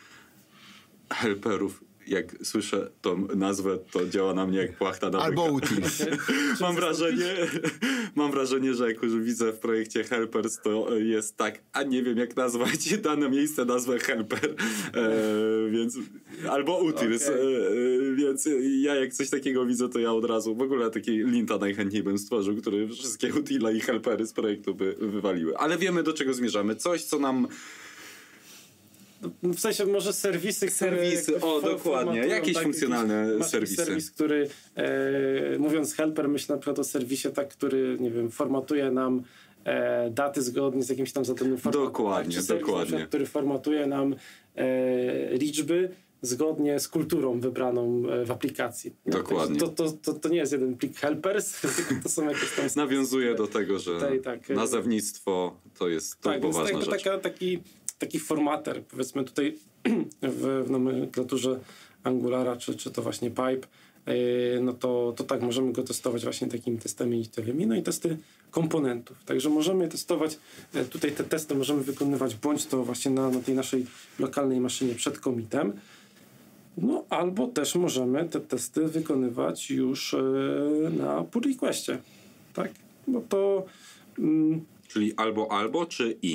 helperów. Jak słyszę tą nazwę, to działa na mnie jak płachta na Albo utils. mam wrażenie, mam wrażenie, że jak już widzę w projekcie Helpers, to jest tak, a nie wiem jak nazwać dane miejsce, nazwę Helper, e, więc albo utils, okay. e, więc ja jak coś takiego widzę, to ja od razu, w ogóle taki linta najchętniej bym stworzył, który wszystkie utile i helpery z projektu by wywaliły. Ale wiemy, do czego zmierzamy. Coś, co nam... W sensie może serwisy, które... Serwisy, o dokładnie, jakieś tak, funkcjonalne jakiś, serwisy. Serwis, który, e, mówiąc helper, myślę na przykład o serwisie, tak, który, nie wiem, formatuje nam e, daty zgodnie z jakimś tam zadanym formatem. Dokładnie, tak, serwis, dokładnie. Przykład, który formatuje nam e, liczby zgodnie z kulturą wybraną w aplikacji. No, dokładnie. To, to, to, to nie jest jeden plik helpers, tylko to są jakieś tam... Nawiązuje do tego, że tutaj, tak, nazewnictwo to jest tak, turbo ważna tak, rzecz. Taka, taki... taki formater, powiedzmy tutaj w, w nomenklaturze Angulara, czy, czy to właśnie Pipe, yy, no to, to tak, możemy go testować właśnie takimi testami unitowymi, no i testy komponentów. Także możemy testować, yy, tutaj te testy możemy wykonywać bądź to właśnie na, na tej naszej lokalnej maszynie przed commitem, no albo też możemy te testy wykonywać już yy, na pull requestie, tak? Bo to... Yy, Czyli albo albo, czy i?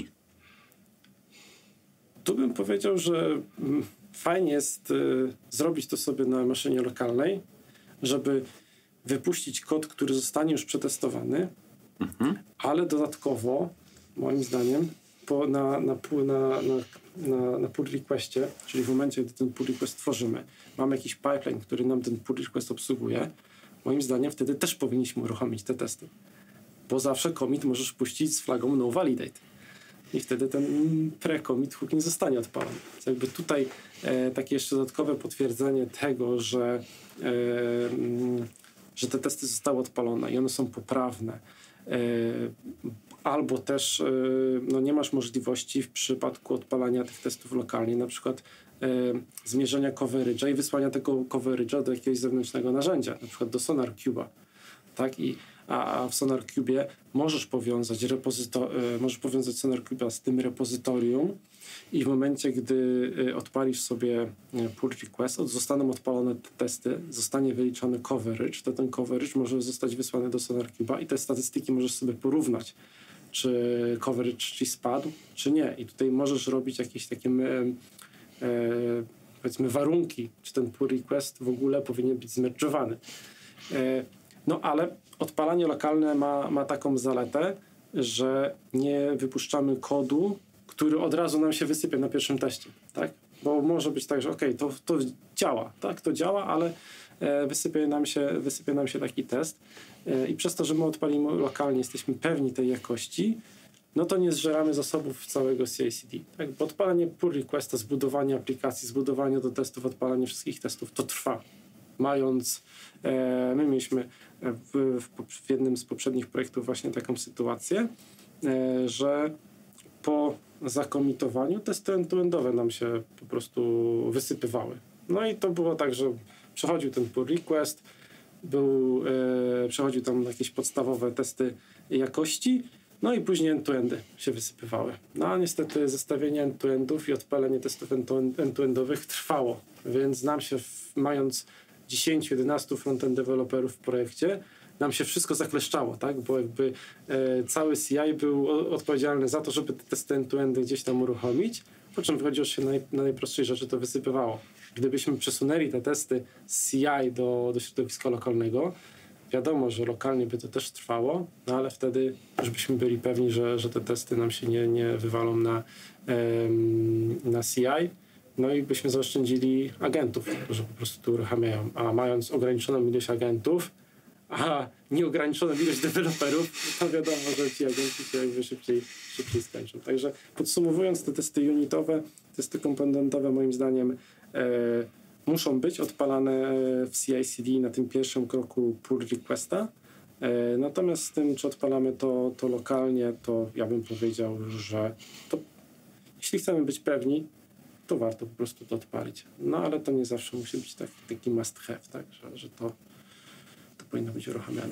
Tu bym powiedział, że fajnie jest y, zrobić to sobie na maszynie lokalnej, żeby wypuścić kod, który zostanie już przetestowany, mhm. ale dodatkowo, moim zdaniem, po, na, na, na, na, na, na pull requestie, czyli w momencie, gdy ten pull request tworzymy, mamy jakiś pipeline, który nam ten pull request obsługuje, moim zdaniem wtedy też powinniśmy uruchomić te testy. Bo zawsze commit możesz puścić z flagą no validate. I wtedy ten pre-commit hook nie zostanie odpalony. Więc jakby tutaj e, takie jeszcze dodatkowe potwierdzenie tego, że, e, m, że te testy zostały odpalone i one są poprawne. E, albo też e, no nie masz możliwości w przypadku odpalania tych testów lokalnie, na przykład e, zmierzenia coverage'a i wysłania tego coverage'a do jakiegoś zewnętrznego narzędzia, na przykład do SonarQube'a. Tak? I a w SonarQubie możesz powiązać repozyto- możesz powiązać SonarQube'a z tym repozytorium i w momencie, gdy odpalisz sobie pull request, zostaną odpalone te testy, zostanie wyliczony coverage, to ten coverage może zostać wysłany do SonarQube'a i te statystyki możesz sobie porównać, czy coverage ci spadł, czy nie. I tutaj możesz robić jakieś takie e, powiedzmy warunki, czy ten pull request w ogóle powinien być zmerdżowany. E, no ale odpalanie lokalne ma, ma taką zaletę, że nie wypuszczamy kodu, który od razu nam się wysypie na pierwszym teście, tak? Bo może być tak, że okej, okay, to, to działa, tak? To działa, ale wysypie nam się, wysypie nam się taki test i przez to, że my odpalimy lokalnie, jesteśmy pewni tej jakości, no to nie zżeramy zasobów całego C I C D. Tak? Bo odpalanie pull requesta, zbudowanie aplikacji, zbudowanie do testów, odpalanie wszystkich testów, to trwa. Mając, e, my mieliśmy w, w, w jednym z poprzednich projektów właśnie taką sytuację, e, że po zakomitowaniu testy end-to-endowe nam się po prostu wysypywały. No i to było tak, że przechodził ten pull request, był, e, przechodził tam jakieś podstawowe testy jakości, no i później end-to-endy się wysypywały. No a niestety zestawienie end-to-endów i odpalenie testów end-to-endowych trwało, więc nam się, w, mając dziesięć jedenaście front-end deweloperów w projekcie, nam się wszystko zakleszczało, tak? Bo jakby e, cały C I był o, odpowiedzialny za to, żeby te testy end-to-endy gdzieś tam uruchomić, po czym wychodziło się na, naj, na najprostszej rzeczy, to wysypywało. Gdybyśmy przesunęli te testy z C I do, do środowiska lokalnego, wiadomo, że lokalnie by to też trwało, no ale wtedy już byśmy byli pewni, że, że te testy nam się nie, nie wywalą na, em, na C I, no i byśmy zaoszczędzili agentów, że po prostu to uruchamiają. A mając ograniczoną ilość agentów, a nieograniczoną ilość deweloperów, to wiadomo, że ci agenci się jakby szybciej, szybciej skończą. Także podsumowując, te testy unitowe, testy komponentowe moim zdaniem e, muszą być odpalane w C I C D na tym pierwszym kroku pull requesta. E, natomiast z tym, czy odpalamy to, to lokalnie, to ja bym powiedział, że to, jeśli chcemy być pewni, to warto po prostu to odpalić. No ale to nie zawsze musi być taki, taki must have, tak? że, że to powinno być uruchamiane.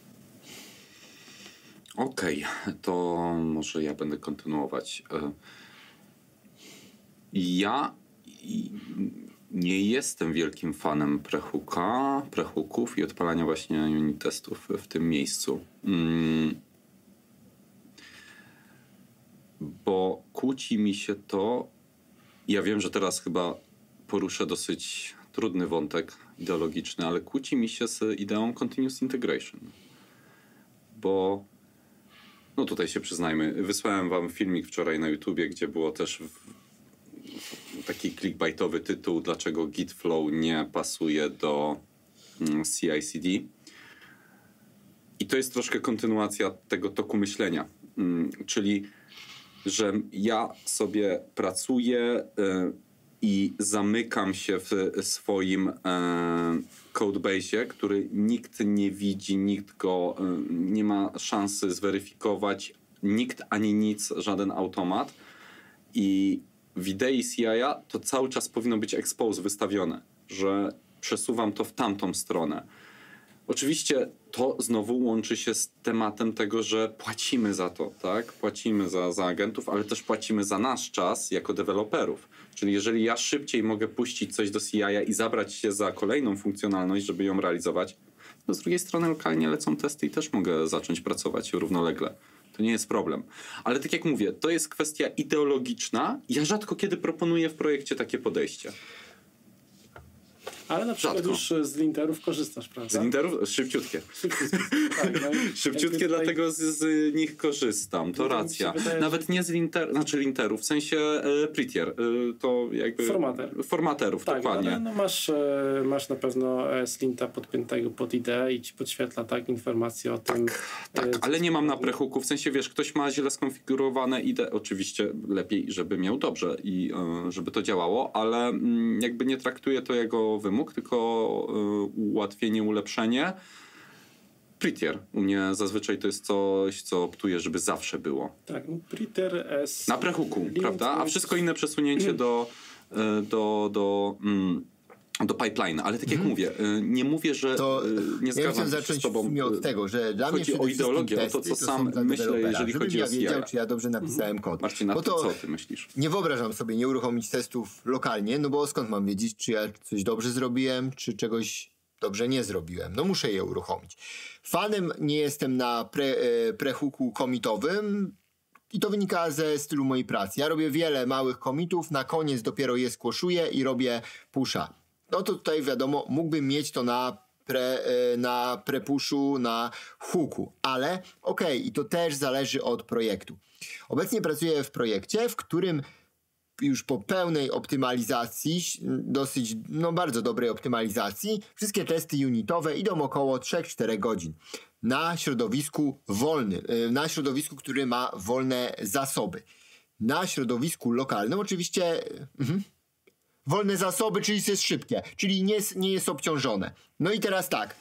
Okej, okay, to może ja będę kontynuować. Ja nie jestem wielkim fanem prehooka, prehooków i odpalania właśnie unit testów w tym miejscu. Bo kłóci mi się to, ja wiem, że teraz chyba poruszę dosyć trudny wątek ideologiczny, ale kłóci mi się z ideą continuous integration. Bo, no tutaj się przyznajmy, wysłałem wam filmik wczoraj na YouTubie, gdzie było też w, w taki clickbaitowy tytuł, dlaczego Git Flow nie pasuje do mm, C I C D. I to jest troszkę kontynuacja tego toku myślenia. Mm, czyli, że ja sobie pracuję y, i zamykam się w swoim e, codebase'ie, który nikt nie widzi, nikt go e, nie ma szansy zweryfikować, nikt ani nic, żaden automat. I w idei C I a to cały czas powinno być expose wystawione, że przesuwam to w tamtą stronę. Oczywiście to znowu łączy się z tematem tego, że płacimy za to, tak? Płacimy za, za agentów, ale też płacimy za nasz czas jako deweloperów. Czyli jeżeli ja szybciej mogę puścić coś do C I a i zabrać się za kolejną funkcjonalność, żeby ją realizować, to z drugiej strony lokalnie lecą testy i też mogę zacząć pracować równolegle. To nie jest problem. Ale tak jak mówię, to jest kwestia ideologiczna. Ja rzadko kiedy proponuję w projekcie takie podejście. Ale na przykład Rzadko. już z linterów korzystasz, prawda? Z linterów? Szybciutkie. Szybciutkie, tak, no Szybciutkie, tutaj... dlatego z, z nich korzystam. To tutaj racja. Wydaje, Nawet że... nie z linter, znaczy linterów, w sensie e, Prettier. E, to jakby... Formater. Formaterów, tak, dokładnie. Ale no masz, e, masz na pewno e, slinta podpiętego pod I D E i ci podświetla tak informacje o tym. Tak, tak, e, ale nie mam na prehooku. W sensie, wiesz, ktoś ma źle skonfigurowane I D E. Oczywiście lepiej, żeby miał dobrze i e, żeby to działało, ale m, jakby nie traktuję to jako wymóg, tylko ułatwienie, ulepszenie. Prettier. U mnie zazwyczaj to jest coś, co optuję, żeby zawsze było. Tak, no Prettier S... Na prehooku, prawda? A wszystko inne przesunięcie do, do, do, do pipeline. Ale tak jak mm. mówię, nie mówię, że to nie zgadzam ja się zacząć z tobą. W od tego, że dla mnie chodzi o ideologię, testy, o to, co to sam myślę, jeżeli chodzi ja o C I A. wiedział, czy ja dobrze napisałem kod. Marcin, na to, to co ty myślisz? Nie wyobrażam sobie nie uruchomić testów lokalnie, no bo skąd mam wiedzieć, czy ja coś dobrze zrobiłem, czy czegoś dobrze nie zrobiłem. No muszę je uruchomić. Fanem nie jestem na pre, prehooku commitowym i to wynika ze stylu mojej pracy. Ja robię wiele małych commitów, na koniec dopiero je squashuję i robię pusha. No to tutaj wiadomo, mógłbym mieć to na pre, na prepushu, na hooku, ale okej, okay, i to też zależy od projektu. Obecnie pracuję w projekcie, w którym już po pełnej optymalizacji, dosyć, no bardzo dobrej optymalizacji, wszystkie testy unitowe idą około trzy do czterech godzin. Na środowisku wolnym, na środowisku, który ma wolne zasoby. Na środowisku lokalnym oczywiście mhm, wolne zasoby, czyli jest szybkie, czyli nie jest, nie jest obciążone. No i teraz tak.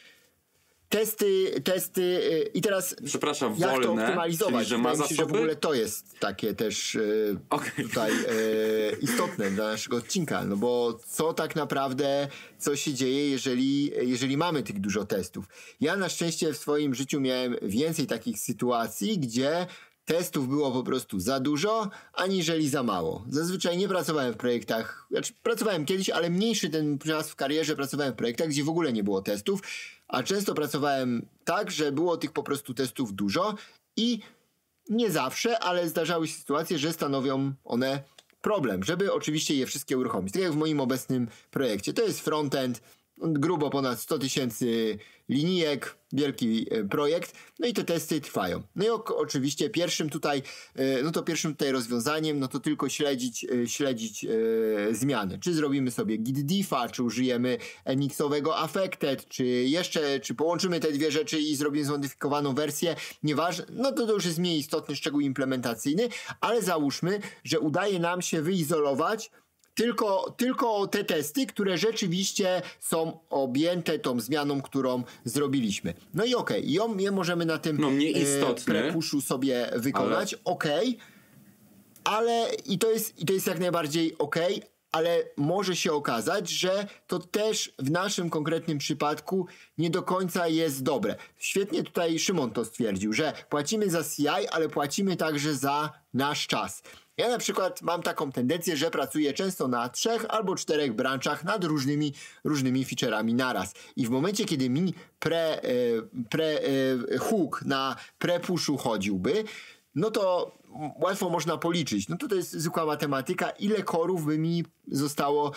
Testy, testy yy, i teraz Przepraszam, jak wolne, to optymalizować? czyli że ma Wydaje mi się, że w zasoby? ogóle to jest takie też yy, Okay. tutaj yy, istotne dla naszego odcinka, no bo co tak naprawdę, co się dzieje, jeżeli, jeżeli mamy tych dużo testów. Ja na szczęście w swoim życiu miałem więcej takich sytuacji, gdzie testów było po prostu za dużo, aniżeli za mało. Zazwyczaj nie pracowałem w projektach, znaczy pracowałem kiedyś, ale mniejszy ten czas w karierze pracowałem w projektach, gdzie w ogóle nie było testów, a często pracowałem tak, że było tych po prostu testów dużo i nie zawsze, ale zdarzały się sytuacje, że stanowią one problem, żeby oczywiście je wszystkie uruchomić. Tak jak w moim obecnym projekcie. To jest frontend, grubo ponad sto tysięcy linijek, wielki projekt, no i te testy trwają. No i o, oczywiście pierwszym tutaj, no to pierwszym tutaj rozwiązaniem, no to tylko śledzić, śledzić e, zmiany. Czy zrobimy sobie git diffa, czy użyjemy N X-owego affected, czy jeszcze, czy połączymy te dwie rzeczy i zrobimy zmodyfikowaną wersję, nieważne, no to to już jest mniej istotny szczegół implementacyjny, ale załóżmy, że udaje nam się wyizolować Tylko, tylko te testy, które rzeczywiście są objęte tą zmianą, którą zrobiliśmy. No i okej, okay, ją je możemy na tym no, mniej istotny, e, prepuszu sobie wykonać, ale... okej, okay, ale i to jest, i to jest jak najbardziej okej, okay, ale może się okazać, że to też w naszym konkretnym przypadku nie do końca jest dobre. Świetnie tutaj Szymon to stwierdził, że płacimy za C I, ale płacimy także za nasz czas. Ja na przykład mam taką tendencję, że pracuję często na trzech albo czterech branczach nad różnymi, różnymi feature'ami naraz. I w momencie, kiedy mi pre, pre, hook na pre-pushu chodziłby, no to łatwo można policzyć. No to to jest zwykła matematyka, ile korów by mi zostało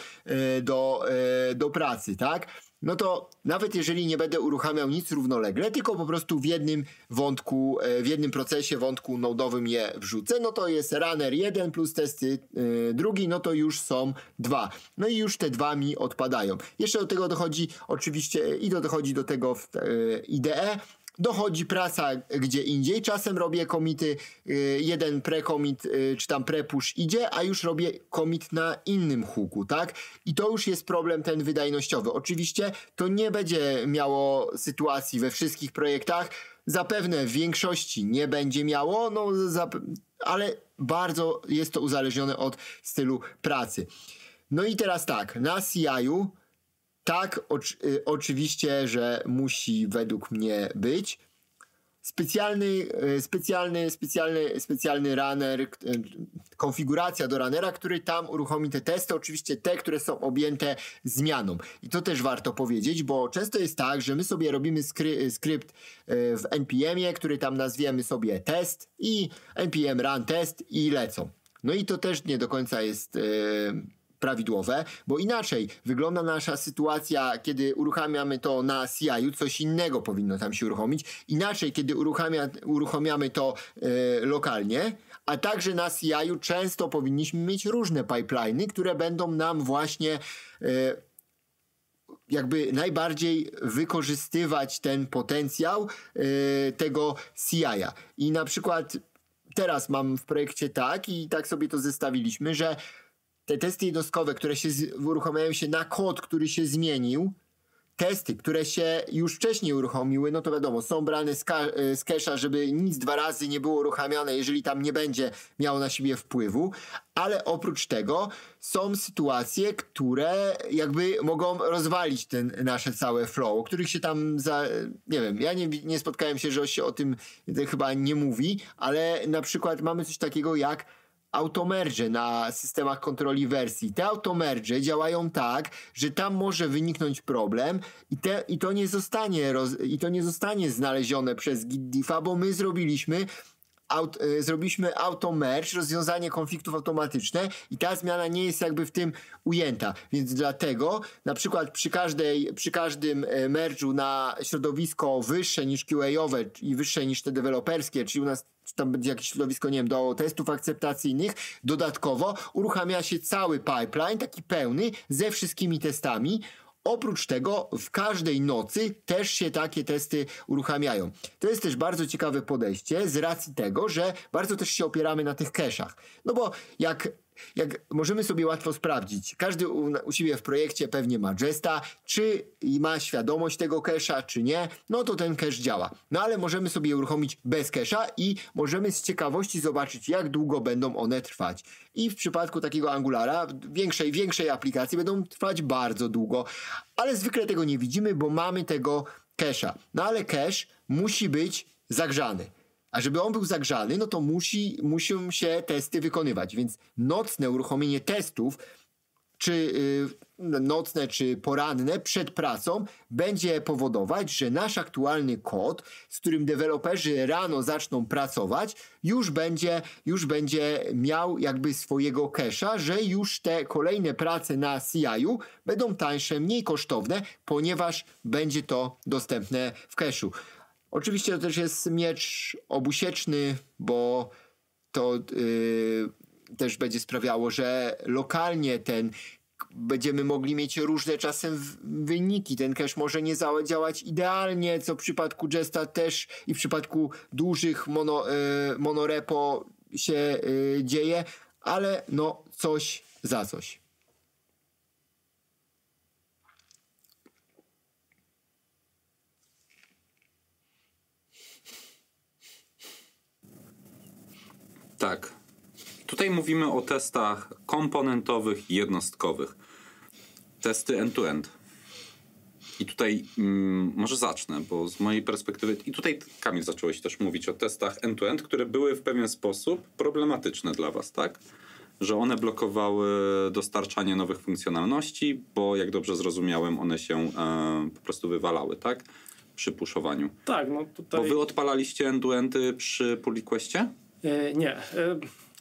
do, do pracy, tak? No to nawet jeżeli nie będę uruchamiał nic równolegle, tylko po prostu w jednym wątku, w jednym procesie, wątku nodowym je wrzucę, no to jest runner jeden plus testy yy, drugi, no to już są dwa. No i już te dwa mi odpadają. Jeszcze do tego dochodzi oczywiście i do, dochodzi do tego w yy, I D E, dochodzi praca gdzie indziej, czasem robię komity, yy, jeden pre-commit yy, czy tam pre-push idzie, a już robię commit na innym hooku, tak? I to już jest problem ten wydajnościowy. Oczywiście to nie będzie miało sytuacji we wszystkich projektach, zapewne w większości nie będzie miało, no zap- ale bardzo jest to uzależnione od stylu pracy. No i teraz tak, na C I-u tak, oczy, y, oczywiście, że musi według mnie być specjalny, y, specjalny, specjalny, specjalny runner, y, konfiguracja do runnera, który tam uruchomi te testy, oczywiście te, które są objęte zmianą. I to też warto powiedzieć, bo często jest tak, że my sobie robimy skry, skrypt y, w N P M-ie, który tam nazwiemy sobie test i N P M run test i lecą. No i to też nie do końca jest... Y, prawidłowe, bo inaczej wygląda nasza sytuacja, kiedy uruchamiamy to na C I-u, coś innego powinno tam się uruchomić, inaczej kiedy uruchamia, uruchamiamy to e, lokalnie, a także na C I-u często powinniśmy mieć różne pipeliny, które będą nam właśnie e, jakby najbardziej wykorzystywać ten potencjał e, tego C I-a. I na przykład teraz mam w projekcie tak i tak sobie to zestawiliśmy, że te testy jednostkowe, które się z, uruchamiają się na kod, który się zmienił, testy, które się już wcześniej uruchomiły, no to wiadomo, są brane z, ka- z cache'a, żeby nic dwa razy nie było uruchamiane, jeżeli tam nie będzie miało na siebie wpływu, ale oprócz tego są sytuacje, które jakby mogą rozwalić ten nasze całe flow, o których się tam za, nie wiem, ja nie, nie spotkałem się, że się o tym chyba nie mówi, ale na przykład mamy coś takiego jak automerge na systemach kontroli wersji. Te automerge działają tak, że tam może wyniknąć problem i, te, i, to, nie zostanie roz, i to nie zostanie znalezione przez git diffa, bo my zrobiliśmy aut, y, zrobiliśmy auto merge, rozwiązanie konfliktów automatyczne i ta zmiana nie jest jakby w tym ujęta, więc dlatego na przykład przy każdej, przy każdym merge'u na środowisko wyższe niż Q A-owe i wyższe niż te deweloperskie, czyli u nas tam będzie jakieś środowisko, nie wiem, do testów akceptacyjnych, dodatkowo uruchamia się cały pipeline, taki pełny, ze wszystkimi testami. Oprócz tego w każdej nocy też się takie testy uruchamiają. To jest też bardzo ciekawe podejście z racji tego, że bardzo też się opieramy na tych cache'ach. No bo jak, jak możemy sobie łatwo sprawdzić, każdy u, u siebie w projekcie pewnie ma Jesta, czy ma świadomość tego cache'a, czy nie, no to ten cache działa. No ale możemy sobie uruchomić bez cache'a i możemy z ciekawości zobaczyć, jak długo będą one trwać. I w przypadku takiego Angulara, większej, większej aplikacji będą trwać bardzo długo, ale zwykle tego nie widzimy, bo mamy tego cache'a. No ale cache musi być zagrzany. A żeby on był zagrzany, no to musi, muszą się testy wykonywać. Więc nocne uruchomienie testów, czy yy, nocne, czy poranne przed pracą będzie powodować, że nasz aktualny kod, z którym deweloperzy rano zaczną pracować, już będzie, już będzie miał jakby swojego cache'a, że już te kolejne prace na C I-u będą tańsze, mniej kosztowne, ponieważ będzie to dostępne w cache'u. Oczywiście to też jest miecz obusieczny, bo to yy, też będzie sprawiało, że lokalnie ten będziemy mogli mieć różne czasem wyniki. Ten cache może nie działać idealnie, co w przypadku Jesta też i w przypadku dużych mono, yy, monorepo się yy, dzieje, ale no coś za coś. Tak. Tutaj mówimy o testach komponentowych i jednostkowych. Testy end-to-end. I tutaj mm, może zacznę, bo z mojej perspektywy... I tutaj, Kamil, zacząłeś też mówić o testach end-to-end, które były w pewien sposób problematyczne dla was, tak? Że one blokowały dostarczanie nowych funkcjonalności, bo jak dobrze zrozumiałem, one się e, po prostu wywalały, tak? Przy pushowaniu. Tak, no tutaj... Bo wy odpalaliście end-to-endy przy pull requestie? E, nie. E,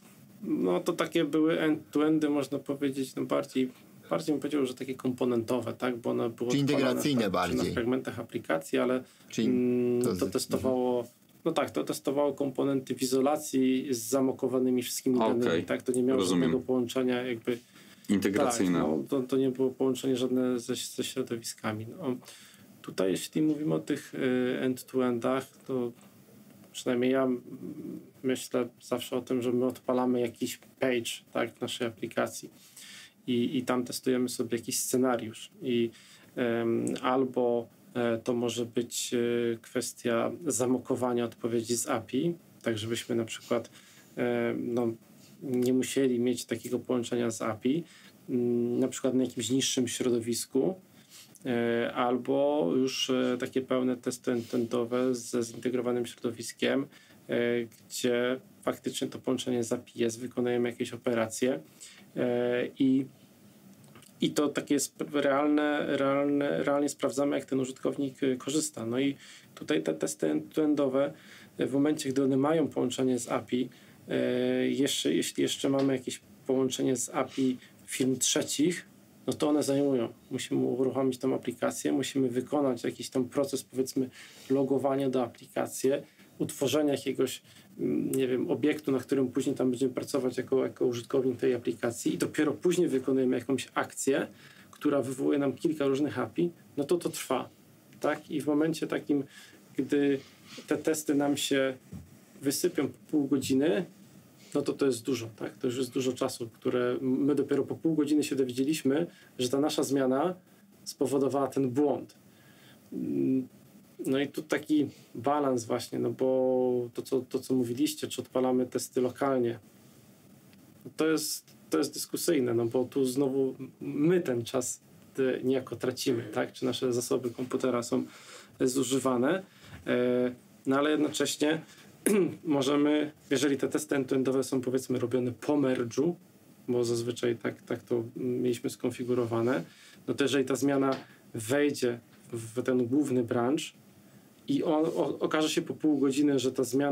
no to takie były end-to-endy, można powiedzieć, no bardziej, bardziej bym powiedział, że takie komponentowe, tak? Bo one były czyli integracyjne tak, bardziej. na fragmentach aplikacji, ale czyli mm, to, to testowało... Mhm. No tak, to testowało komponenty w izolacji z zamokowanymi wszystkimi okay. danymi, tak? To nie miało Rozumiem. żadnego połączenia jakby... Integracyjne. Tak, no, to, to nie było połączenie żadne ze, ze środowiskami. No, tutaj jeśli mówimy o tych y, end-to-endach, to przynajmniej ja myślę zawsze o tym, że my odpalamy jakiś page, tak, w naszej aplikacji i, i tam testujemy sobie jakiś scenariusz i um, albo e, to może być e, kwestia zamokowania odpowiedzi z A P I, tak żebyśmy na przykład e, no, nie musieli mieć takiego połączenia z A P I, m, na przykład na jakimś niższym środowisku, e, albo już e, takie pełne testy end-to-endowe ze zintegrowanym środowiskiem, e, gdzie faktycznie to połączenie z A P I jest, wykonujemy jakieś operacje e, i I to takie realne, realne, realnie sprawdzamy, jak ten użytkownik korzysta. No i tutaj te testy end-to-endowe, w momencie, gdy one mają połączenie z A P I, jeszcze, jeśli jeszcze mamy jakieś połączenie z A P I firm trzecich, no to one zajmują. Musimy uruchomić tą aplikację, musimy wykonać jakiś tam proces, powiedzmy, logowania do aplikacji, utworzenia jakiegoś, nie wiem, obiektu, na którym później tam będziemy pracować jako, jako użytkownik tej aplikacji i dopiero później wykonujemy jakąś akcję, która wywołuje nam kilka różnych A P I, no to to trwa, tak? I w momencie takim, gdy te testy nam się wysypią po pół godziny, no to to jest dużo, tak? To już jest dużo czasu, które my dopiero po pół godziny się dowiedzieliśmy, że ta nasza zmiana spowodowała ten błąd. No i tu taki balans właśnie, no bo to co, to, co mówiliście, czy odpalamy testy lokalnie, to jest, to jest dyskusyjne, no bo tu znowu my ten czas niejako tracimy, tak? Czy nasze zasoby komputera są zużywane, no ale jednocześnie możemy, jeżeli te testy end-to-endowe są, powiedzmy, robione po merge'u, bo zazwyczaj tak, tak to mieliśmy skonfigurowane, no to jeżeli ta zmiana wejdzie w ten główny branch i on, o, okaże się po pół godziny, że ta zmiana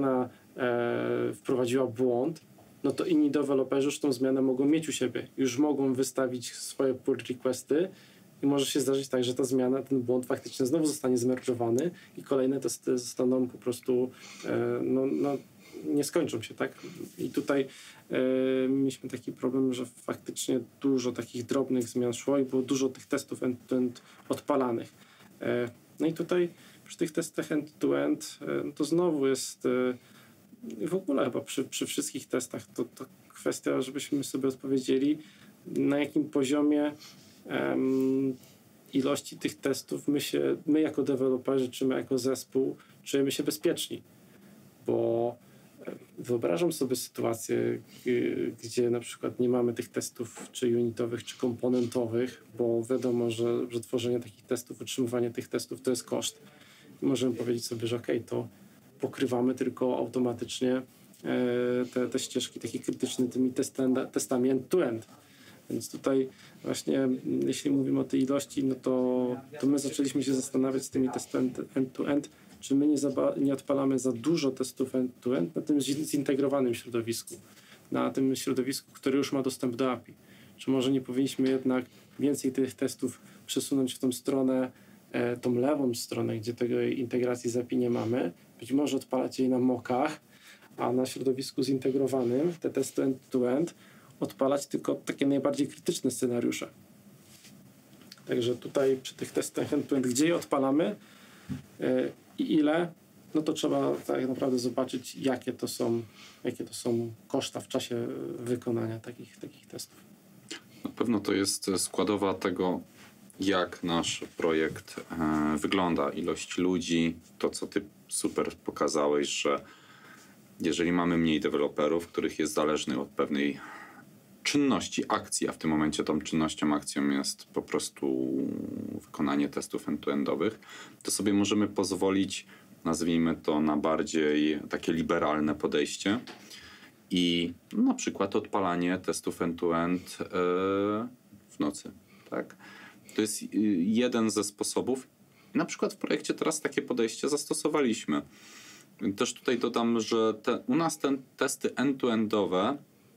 e, wprowadziła błąd, no to inni deweloperzy już tą zmianę mogą mieć u siebie. Już mogą wystawić swoje pull requesty i może się zdarzyć tak, że ta zmiana, ten błąd faktycznie znowu zostanie zmerżowany i kolejne testy zostaną po prostu e, no, no, nie skończą się, tak? I tutaj e, mieliśmy taki problem, że faktycznie dużo takich drobnych zmian szło i było dużo tych testów end-to-end odpalanych. E, no i tutaj przy tych testach end-to-end e, no to znowu jest e, w ogóle chyba przy, przy wszystkich testach to, to kwestia, żebyśmy sobie odpowiedzieli, na jakim poziomie um, ilości tych testów my się, my jako deweloperzy, czy my jako zespół czujemy się bezpieczni. Bo wyobrażam sobie sytuację, gdzie na przykład nie mamy tych testów czy unitowych, czy komponentowych, bo wiadomo, że, że tworzenie takich testów, utrzymywanie tych testów to jest koszt. I możemy powiedzieć sobie, że okej, okay, to pokrywamy tylko automatycznie te, te ścieżki takie krytyczne tymi testami end-to-end. Więc tutaj właśnie, jeśli mówimy o tej ilości, no to, to my zaczęliśmy się zastanawiać z tymi testami end-to-end, czy my nie, zaba- nie odpalamy za dużo testów end-to-end na tym zintegrowanym środowisku, na tym środowisku, które już ma dostęp do A P I. Czy może nie powinniśmy jednak więcej tych testów przesunąć w tą stronę, e, tą lewą stronę, gdzie tej integracji z A P I nie mamy, być może odpalać jej na mockach, a na środowisku zintegrowanym te testy end-to-end odpalać tylko takie najbardziej krytyczne scenariusze. Także tutaj przy tych testach end-to-end, gdzie je odpalamy yy, i ile, no to trzeba tak naprawdę zobaczyć, jakie to są, jakie to są koszta w czasie wykonania takich, takich testów. Na pewno to jest składowa tego, jak nasz projekt e, wygląda, ilość ludzi, to co ty super pokazałeś, że jeżeli mamy mniej deweloperów, których jest zależny od pewnej czynności, akcji, a w tym momencie tą czynnością, akcją jest po prostu wykonanie testów end-to-endowych, to sobie możemy pozwolić, nazwijmy to, na bardziej takie liberalne podejście i na przykład odpalanie testów end-to-end yy, w nocy. Tak? To jest jeden ze sposobów. Na przykład w projekcie teraz takie podejście zastosowaliśmy. Też tutaj dodam, że te, u nas te testy end-to-endowe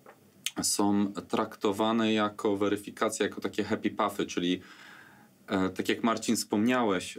są traktowane jako weryfikacja, jako takie happy pathy, czyli e, tak jak Marcin wspomniałeś, y,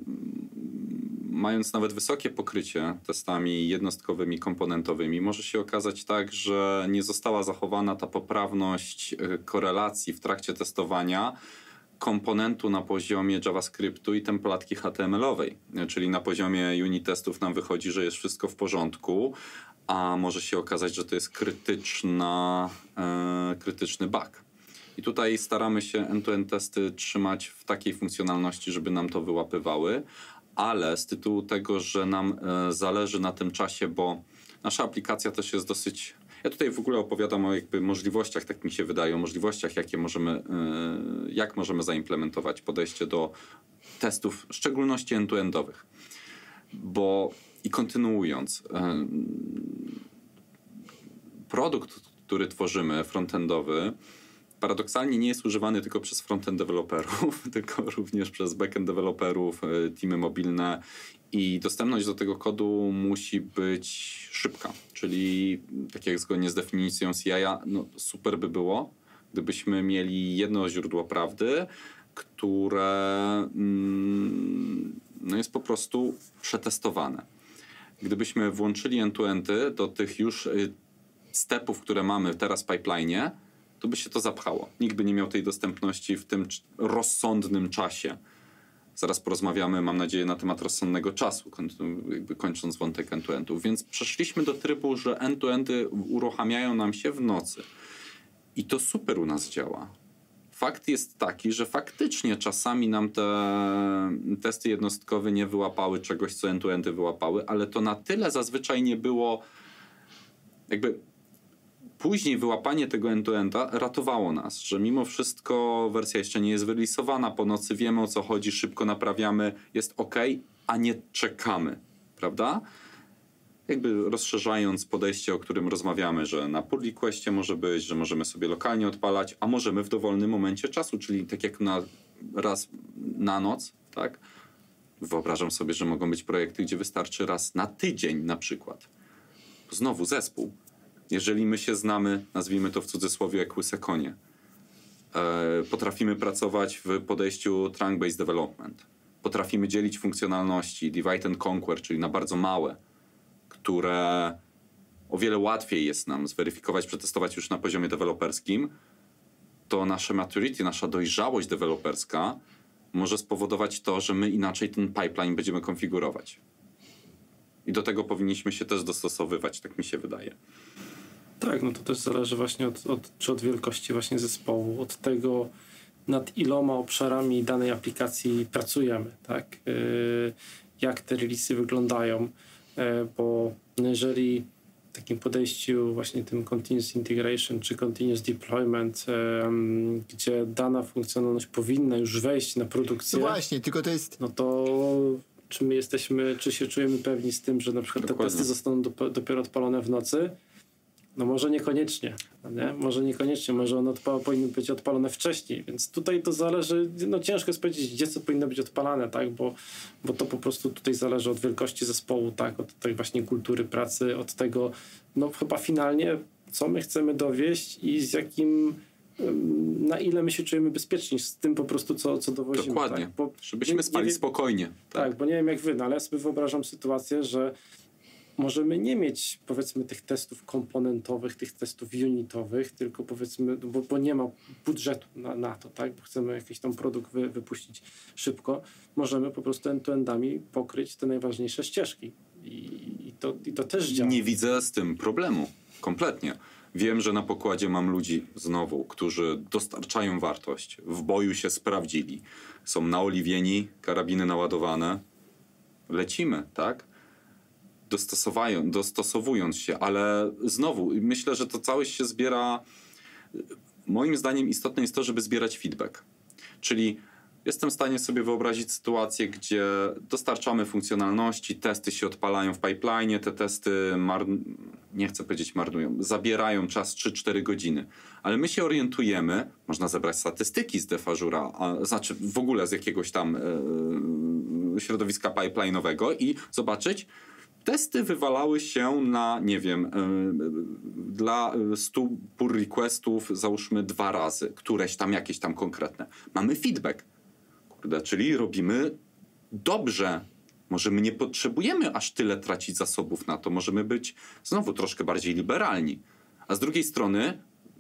mając nawet wysokie pokrycie testami jednostkowymi, komponentowymi, może się okazać tak, że nie została zachowana ta poprawność y, korelacji w trakcie testowania komponentu na poziomie JavaScriptu i templatki H T M L-owej, czyli na poziomie unit testów nam wychodzi, że jest wszystko w porządku, a może się okazać, że to jest krytyczna, e, krytyczny bug. I tutaj staramy się end-to-end testy trzymać w takiej funkcjonalności, żeby nam to wyłapywały, ale z tytułu tego, że nam e, zależy na tym czasie, bo nasza aplikacja też jest dosyć... Ja tutaj w ogóle opowiadam o jakby możliwościach, tak mi się wydaje, o możliwościach, jakie możemy, e, jak możemy zaimplementować podejście do testów, w szczególności end-to-endowych. Bo i kontynuując, produkt, który tworzymy, frontendowy, paradoksalnie nie jest używany tylko przez frontend deweloperów, tylko również przez backend deweloperów, teamy mobilne i dostępność do tego kodu musi być szybka. Czyli tak jak zgodnie z definicją C I a, no super by było, gdybyśmy mieli jedno źródło prawdy, które mm, no jest po prostu przetestowane. Gdybyśmy włączyli end-to-endy do tych już stepów, które mamy teraz w pipeline'ie, to by się to zapchało. Nikt by nie miał tej dostępności w tym rozsądnym czasie. Zaraz porozmawiamy, mam nadzieję, na temat rozsądnego czasu, jakby kończąc wątek end-to-endów. Więc przeszliśmy do trybu, że end-to-endy uruchamiają nam się w nocy. I to super u nas działa. Fakt jest taki, że faktycznie czasami nam te testy jednostkowe nie wyłapały czegoś, co end-to-endy wyłapały, ale to na tyle zazwyczaj nie było, jakby później wyłapanie tego end-to-enda ratowało nas, że mimo wszystko wersja jeszcze nie jest wylisowana, po nocy wiemy, o co chodzi, szybko naprawiamy, jest ok, a nie czekamy, prawda? Jakby rozszerzając podejście, o którym rozmawiamy, że na pull requestie może być, że możemy sobie lokalnie odpalać, a możemy w dowolnym momencie czasu, czyli tak jak na raz na noc, tak? Wyobrażam sobie, że mogą być projekty, gdzie wystarczy raz na tydzień na przykład. Znowu zespół. Jeżeli my się znamy, nazwijmy to w cudzysłowie jak łyse konie, e, potrafimy pracować w podejściu trunk-based development, potrafimy dzielić funkcjonalności divide and conquer, czyli na bardzo małe, które o wiele łatwiej jest nam zweryfikować, przetestować już na poziomie deweloperskim, to nasze maturity, nasza dojrzałość deweloperska może spowodować to, że my inaczej ten pipeline będziemy konfigurować. I do tego powinniśmy się też dostosowywać, tak mi się wydaje. Tak, no to też zależy właśnie od, od, czy od wielkości właśnie zespołu, od tego, nad iloma obszarami danej aplikacji pracujemy, tak? Yy, jak te releasy wyglądają, yy, bo jeżeli w takim podejściu właśnie tym continuous integration czy continuous deployment, yy, gdzie dana funkcjonalność powinna już wejść na produkcję. No właśnie, tylko to jest... No to czy my jesteśmy, czy się czujemy pewni z tym, że na przykład Dokładnie. te testy zostaną do, dopiero odpalone w nocy? No może niekoniecznie, nie? Może niekoniecznie, może one odpa- powinny być odpalone wcześniej, więc tutaj to zależy, no ciężko jest powiedzieć, gdzie co powinno być odpalane, tak, bo, bo to po prostu tutaj zależy od wielkości zespołu, tak, od tej właśnie kultury pracy, od tego, no chyba finalnie, co my chcemy dowieść i z jakim, na ile my się czujemy bezpieczni z tym po prostu, co, co dowozimy. Dokładnie, tak? Bo żebyśmy nie, spali nie, spokojnie. Tak, tak, bo nie wiem jak wy, no ale ja sobie wyobrażam sytuację, że możemy nie mieć, powiedzmy, tych testów komponentowych, tych testów unitowych, tylko powiedzmy, bo, bo nie ma budżetu na, na to, tak? Bo chcemy jakiś tam produkt wy, wypuścić szybko. Możemy po prostu end-to-endami pokryć te najważniejsze ścieżki. I, i, to, i to też działa. Nie widzę z tym problemu. Kompletnie. Wiem, że na pokładzie mam ludzi, znowu, którzy dostarczają wartość. W boju się sprawdzili. Są naoliwieni, karabiny naładowane. Lecimy, tak? Dostosowają, dostosowując się, ale znowu myślę, że to całość się zbiera. Moim zdaniem istotne jest to, żeby zbierać feedback. Czyli jestem w stanie sobie wyobrazić sytuację, gdzie dostarczamy funkcjonalności, testy się odpalają w pipeline, te testy marn... nie chcę powiedzieć marnują, zabierają czas trzy cztery godziny, ale my się orientujemy, można zebrać statystyki z defażura, a znaczy w ogóle z jakiegoś tam yy, środowiska pipeline'owego i zobaczyć, testy wywalały się na, nie wiem, yy, dla stu pull requestów załóżmy dwa razy, któreś tam jakieś tam konkretne. Mamy feedback, kurde, czyli robimy dobrze. Może my nie potrzebujemy aż tyle tracić zasobów na to, możemy być znowu troszkę bardziej liberalni. A z drugiej strony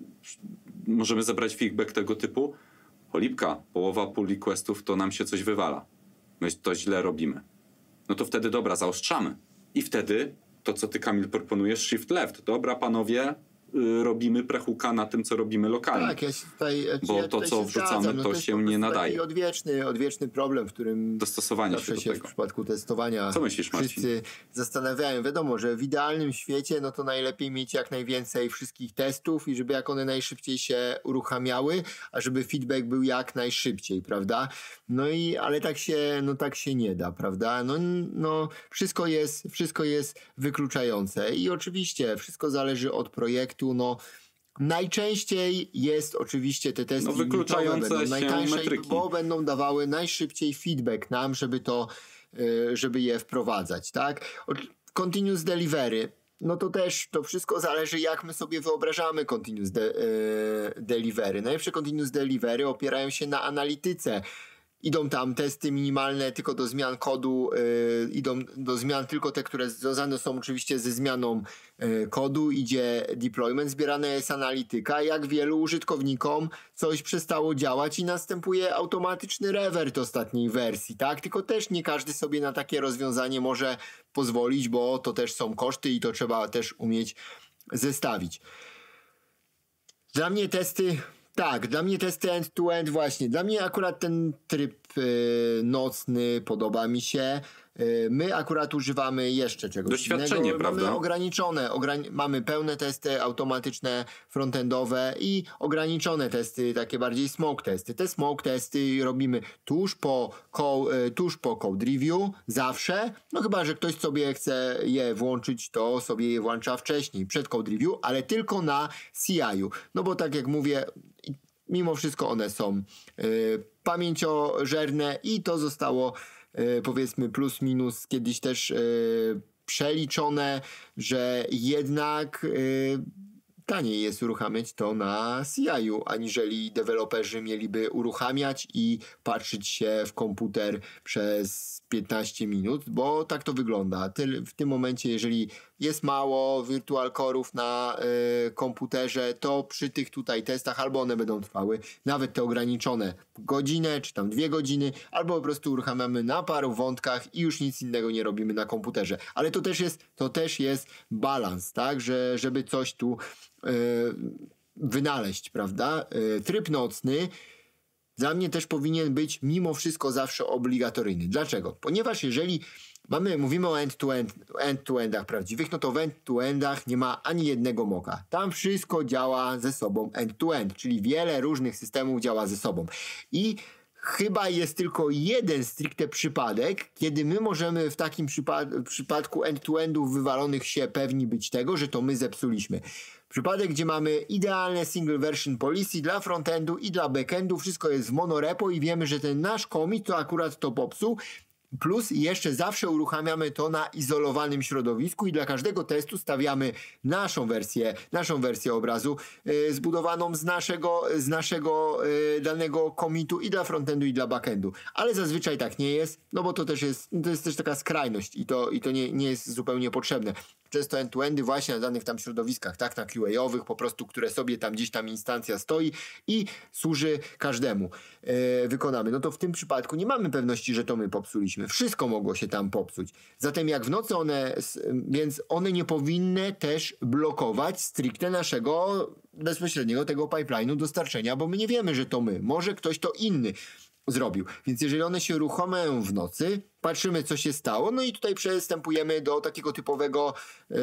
możemy zebrać feedback tego typu, cholipka, połowa pull requestów to nam się coś wywala. My to źle robimy. No to wtedy dobra, zaostrzamy. I wtedy to, co ty, Kamil, proponujesz, shift left. Dobra, panowie, yy, robimy prehuka na tym, co robimy lokalnie. Tak, ja się tutaj, Bo ja to, tutaj co się wrzucamy, zgadzam. No to to jest się po nie prostu nadaje. taki odwieczny, odwieczny problem, w którym Dostosowanie zawsze się się do w tego. przypadku testowania Co myślisz, Marcin? wszyscy zastanawiają. Wiadomo, że w idealnym świecie no to najlepiej mieć jak najwięcej wszystkich testów i żeby jak one najszybciej się uruchamiały, a żeby feedback był jak najszybciej, prawda? No i, ale tak się, no tak się nie da, prawda? No, no wszystko jest, wszystko jest wykluczające i oczywiście wszystko zależy od projektu, no najczęściej jest oczywiście te testy No, wykluczające będą się najtańsze, metryki. bo będą dawały najszybciej feedback nam, żeby to, y, żeby je wprowadzać, tak? O- Continuous delivery. No to też to wszystko zależy, jak my sobie wyobrażamy continuous de, y, delivery. Najlepsze continuous delivery opierają się na analityce. Idą tam testy minimalne tylko do zmian kodu, yy, idą do zmian tylko te, które związane są oczywiście ze zmianą yy, kodu, idzie deployment, zbierana jest analityka, jak wielu użytkownikom coś przestało działać i następuje automatyczny revert ostatniej wersji, tak? Tylko też nie każdy sobie na takie rozwiązanie może pozwolić, bo to też są koszty i to trzeba też umieć zestawić. Dla mnie testy... Tak, dla mnie testy end-to-end właśnie. Dla mnie akurat ten tryb y, nocny podoba mi się. Y, my akurat używamy jeszcze czegoś Doświadczenie, innego. prawda? Mamy ograniczone, ograni- mamy pełne testy automatyczne, frontendowe i ograniczone testy, takie bardziej smoke testy. Te smoke testy robimy tuż po, co- y, tuż po code review, zawsze. No chyba, że ktoś sobie chce je włączyć, to sobie je włącza wcześniej, przed code review, ale tylko na C I u. No bo tak jak mówię, mimo wszystko one są y, pamięciożerne i to zostało y, powiedzmy plus minus kiedyś też y, przeliczone, że jednak yy, taniej jest uruchamiać to na C I u, aniżeli deweloperzy mieliby uruchamiać i patrzeć się w komputer przez piętnaście minut, bo tak to wygląda. W tym momencie, jeżeli jest mało virtual core'ów na y, komputerze, to przy tych tutaj testach albo one będą trwały, nawet te ograniczone, godzinę czy tam dwie godziny, albo po prostu uruchamiamy na paru wątkach i już nic innego nie robimy na komputerze. Ale to też jest, to też jest balans, tak, że żeby coś tu y, wynaleźć, prawda? Y, tryb nocny dla mnie też powinien być mimo wszystko zawsze obligatoryjny. Dlaczego? Ponieważ jeżeli mamy, mówimy o end-to-end, end-to-endach prawdziwych, no to w end-to-endach nie ma ani jednego moka. Tam wszystko działa ze sobą end-to-end, czyli wiele różnych systemów działa ze sobą. I chyba jest tylko jeden stricte przypadek, kiedy my możemy w takim przypad- przypadku end-to-endów wywalonych się pewni być tego, że to my zepsuliśmy. Przypadek, gdzie mamy idealne single version policy dla frontendu i dla backendu, wszystko jest w monorepo i wiemy, że ten nasz commit to akurat to popsuł. Plus jeszcze zawsze uruchamiamy to na izolowanym środowisku i dla każdego testu stawiamy naszą wersję, naszą wersję obrazu yy, zbudowaną z naszego, z naszego yy, danego commitu i dla frontendu i dla backendu. Ale zazwyczaj tak nie jest, no bo to też jest, to jest też taka skrajność i to, i to nie, nie jest zupełnie potrzebne. Często end-to-endy właśnie na danych tam środowiskach, tak, na Q A-owych po prostu, które sobie tam gdzieś tam instancja stoi i służy każdemu. Yy, wykonamy. No to w tym przypadku nie mamy pewności, że to my popsuliśmy. Wszystko mogło się tam popsuć. Zatem jak w nocy one, więc one nie powinny też blokować stricte naszego bezpośredniego tego pipeline'u dostarczenia, bo my nie wiemy, że to my. Może ktoś to inny zrobił. Więc jeżeli one się uruchamiają w nocy, patrzymy, co się stało, no i tutaj przystępujemy do takiego typowego y,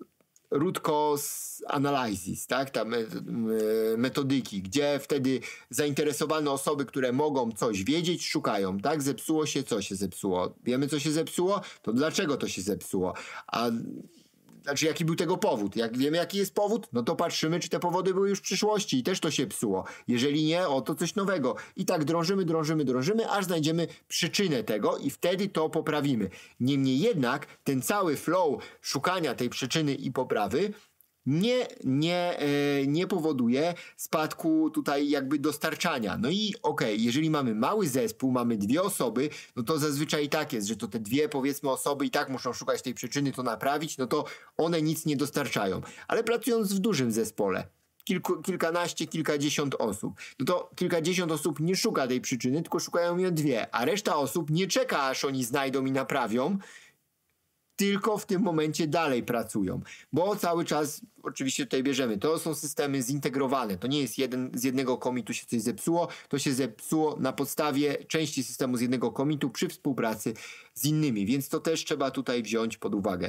root cause analysis, tak, ta me, metodyki, gdzie wtedy zainteresowane osoby, które mogą coś wiedzieć, szukają, tak, zepsuło się, co się zepsuło, wiemy, co się zepsuło, to dlaczego to się zepsuło, a znaczy jaki był tego powód, jak wiemy, jaki jest powód, no to patrzymy, czy te powody były już w przyszłości i też to się psuło, jeżeli nie, o to coś nowego i tak drążymy, drążymy, drążymy, aż znajdziemy przyczynę tego i wtedy to poprawimy. Niemniej jednak ten cały flow szukania tej przyczyny i poprawy nie, nie, e, nie powoduje spadku tutaj jakby dostarczania. No i okej, okay, jeżeli mamy mały zespół, mamy dwie osoby, no to zazwyczaj tak jest, że to te dwie powiedzmy osoby i tak muszą szukać tej przyczyny, to naprawić, no to one nic nie dostarczają. Ale pracując w dużym zespole, kilku, kilkanaście, kilkadziesiąt osób, no to kilkadziesiąt osób nie szuka tej przyczyny, tylko szukają ją dwie, a reszta osób nie czeka, aż oni znajdą i naprawią, tylko w tym momencie dalej pracują, bo cały czas oczywiście tutaj bierzemy, to są systemy zintegrowane, to nie jest jeden, z jednego commitu się coś zepsuło, to się zepsuło na podstawie części systemu z jednego commitu przy współpracy z innymi, więc to też trzeba tutaj wziąć pod uwagę.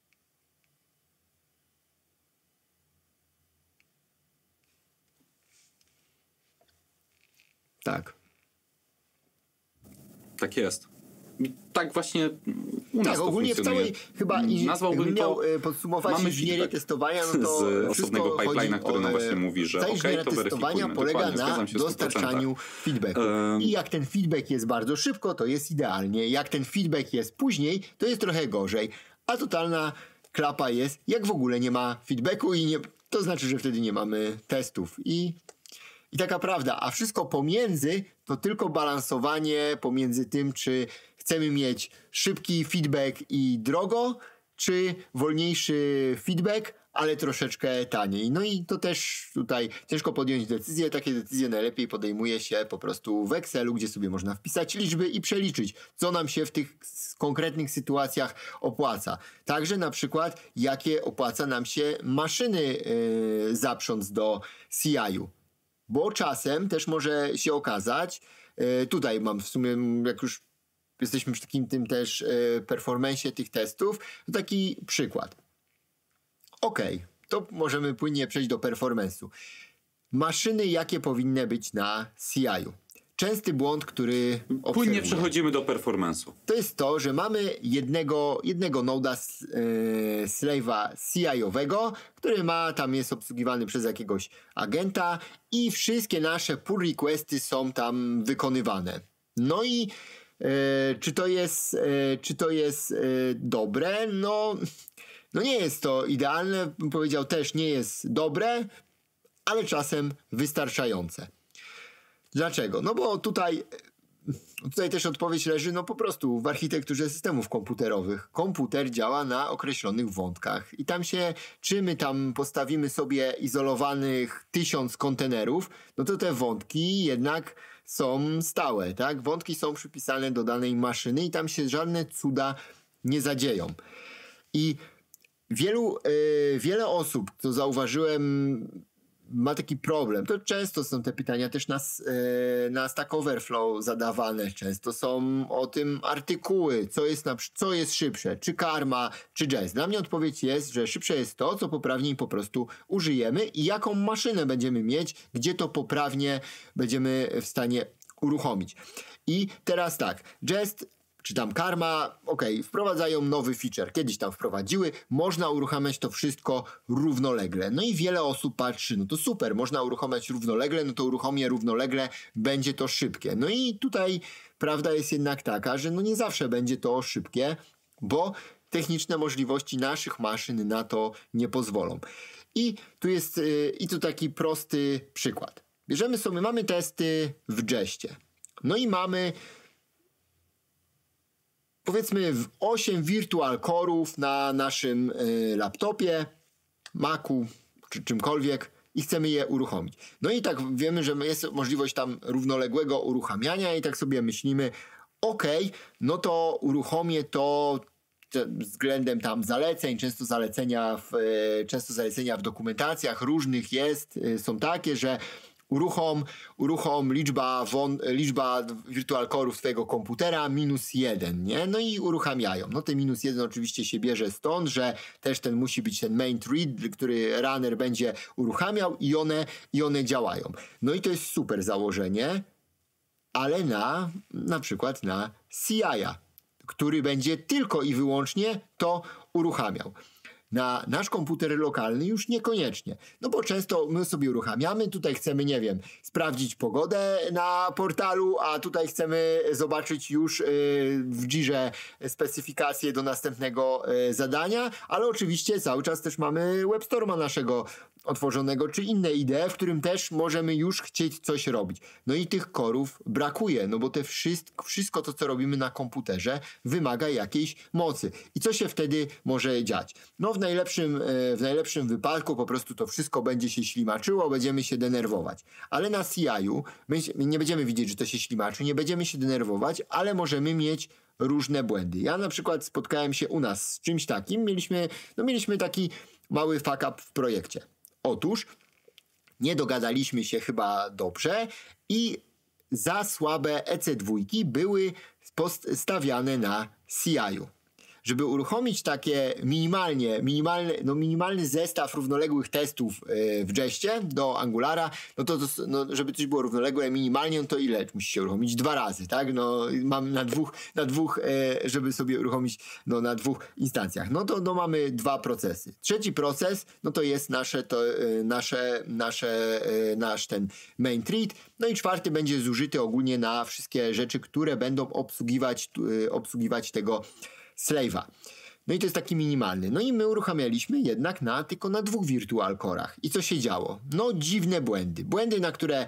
Tak. Tak jest. Tak właśnie u nas tak, ogólnie w całej chyba i nazwałbym miał to, podsumować inżynierię testowania, no to z osobnego pipeline'a, który nam właśnie mówi, że okej, okay, to testowania polega na dostarczaniu feedbacku. Um, I jak ten feedback jest bardzo szybko, to jest idealnie. Jak ten feedback jest później, to jest trochę gorzej. A totalna klapa jest, jak w ogóle nie ma feedbacku i nie, to znaczy, że wtedy nie mamy testów. I I taka prawda, a wszystko pomiędzy to tylko balansowanie pomiędzy tym, czy chcemy mieć szybki feedback i drogo, czy wolniejszy feedback, ale troszeczkę taniej. No i to też tutaj ciężko podjąć decyzję. Takie decyzje najlepiej podejmuje się po prostu w Excelu, gdzie sobie można wpisać liczby i przeliczyć, co nam się w tych konkretnych sytuacjach opłaca. Także na przykład, jakie opłaca nam się maszyny yy, zaprząc do C I u. Bo czasem też może się okazać, yy, tutaj mam w sumie, jak już jesteśmy przy takim tym też yy, performance'ie tych testów, to taki przykład. Okej, okay, to możemy płynnie przejść do performance'u. Maszyny jakie powinny być na C I u? Częsty błąd, który obserwuję. Płynnie przechodzimy do performance'u. To jest to, że mamy jednego, jednego noda yy, slave'a C I owego, który ma, tam jest obsługiwany przez jakiegoś agenta i wszystkie nasze pull requesty są tam wykonywane. No i czy to jest, czy to jest dobre? No, no nie jest to idealne, bym powiedział, też nie jest dobre, ale czasem wystarczające. Dlaczego? No bo tutaj Tutaj też odpowiedź leży no po prostu w architekturze systemów komputerowych. Komputer działa na określonych wątkach i tam się, czy my tam postawimy sobie izolowanych tysiąc kontenerów, no to te wątki jednak są stałe, tak? Wątki są przypisane do danej maszyny i tam się żadne cuda nie zadzieją. I wielu, yy, wiele osób, to zauważyłem, ma taki problem. To często są te pytania też na, yy, na Stack Overflow zadawane. Często są o tym artykuły, co jest, na, co jest szybsze, czy Karma, czy Jest. Dla mnie odpowiedź jest, że szybsze jest to, co poprawniej po prostu użyjemy i jaką maszynę będziemy mieć, gdzie to poprawnie będziemy w stanie uruchomić. I teraz tak, Jest czy tam Karma, okej, okay, wprowadzają nowy feature, kiedyś tam wprowadziły, można uruchamiać to wszystko równolegle. No i wiele osób patrzy, no to super, można uruchamiać równolegle, no to uruchomię równolegle, będzie to szybkie. No i tutaj prawda jest jednak taka, że no nie zawsze będzie to szybkie, bo techniczne możliwości naszych maszyn na to nie pozwolą. I tu jest, yy, i tu taki prosty przykład. Bierzemy sobie, mamy testy w Jestie. No i mamy powiedzmy osiem virtual core'ów na naszym y, laptopie, Macu czy czymkolwiek i chcemy je uruchomić. No i tak wiemy, że jest możliwość tam równoległego uruchamiania i tak sobie myślimy, ok, no to uruchomię to względem tam zaleceń, często zalecenia w, y, często zalecenia w dokumentacjach różnych jest, y, są takie, że Uruchom, uruchom liczba, won, liczba virtual core'ów twojego komputera minus jeden, nie? No i uruchamiają. No ten minus jeden oczywiście się bierze stąd, że też ten musi być ten main thread, który runner będzie uruchamiał i one, i one działają. No i to jest super założenie, ale na, na przykład na C I a, który będzie tylko i wyłącznie to uruchamiał. Na nasz komputer lokalny już niekoniecznie. No bo często my sobie uruchamiamy, tutaj chcemy, nie wiem, sprawdzić pogodę na portalu, a tutaj chcemy zobaczyć już yy, w Jirze specyfikację do następnego yy, zadania, ale oczywiście cały czas też mamy WebStorma naszego otworzonego, czy inne idee, w którym też możemy już chcieć coś robić. No i tych korów brakuje, no bo te wszystko, wszystko to, co robimy na komputerze, wymaga jakiejś mocy. I co się wtedy może dziać? No w najlepszym, w najlepszym wypadku po prostu to wszystko będzie się ślimaczyło, będziemy się denerwować. Ale na C I u my nie będziemy widzieć, że to się ślimaczy, nie będziemy się denerwować, ale możemy mieć różne błędy. Ja na przykład spotkałem się u nas z czymś takim, mieliśmy, no mieliśmy taki mały fuck up w projekcie. Otóż nie dogadaliśmy się chyba dobrze i za słabe E C dwa były stawiane na C I u. Żeby uruchomić takie minimalnie, minimalny, no minimalny zestaw równoległych testów yy, w Jestie do Angulara, no to, to no, żeby coś było równoległe minimalnie, no to ile musi się uruchomić? Dwa razy, tak? No mam na dwóch, na dwóch yy, żeby sobie uruchomić no, na dwóch instancjach. No to no, mamy dwa procesy. Trzeci proces, no to jest nasze, to, yy, nasze, nasze, yy, nasz ten main thread. No i czwarty będzie zużyty ogólnie na wszystkie rzeczy, które będą obsługiwać, yy, obsługiwać tego slave'a. No i to jest taki minimalny. No i my uruchamialiśmy jednak na, tylko na dwóch virtual core'ach. I co się działo? No dziwne błędy. Błędy, na które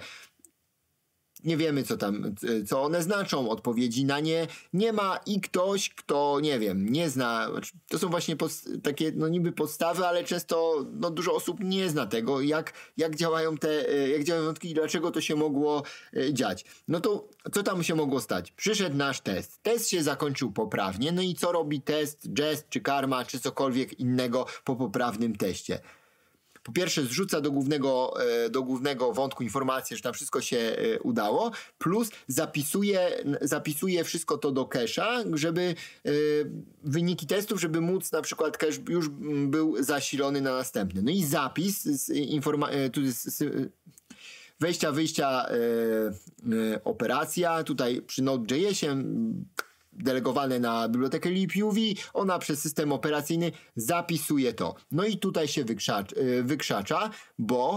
nie wiemy, co tam, co one znaczą, odpowiedzi na nie nie ma i ktoś, kto, nie wiem, nie zna, to są właśnie pod, takie, no niby podstawy, ale często, no dużo osób nie zna tego, jak, jak działają te, jak działają wątki i dlaczego to się mogło dziać. No to, co tam się mogło stać? Przyszedł nasz test. Test się zakończył poprawnie, no i co robi test, Jest, czy Karma, czy cokolwiek innego po poprawnym teście? Po pierwsze zrzuca do głównego, do głównego wątku informację, że tam wszystko się udało, plus zapisuje, zapisuje wszystko to do cache'a, żeby wyniki testów, żeby móc na przykład cache już był zasilony na następny. No i zapis z informa- tu jest wejścia, wyjścia operacja, tutaj przy Node.jsie delegowane na bibliotekę libuv, ona przez system operacyjny zapisuje to. No i tutaj się wykrzacz, wykrzacza, bo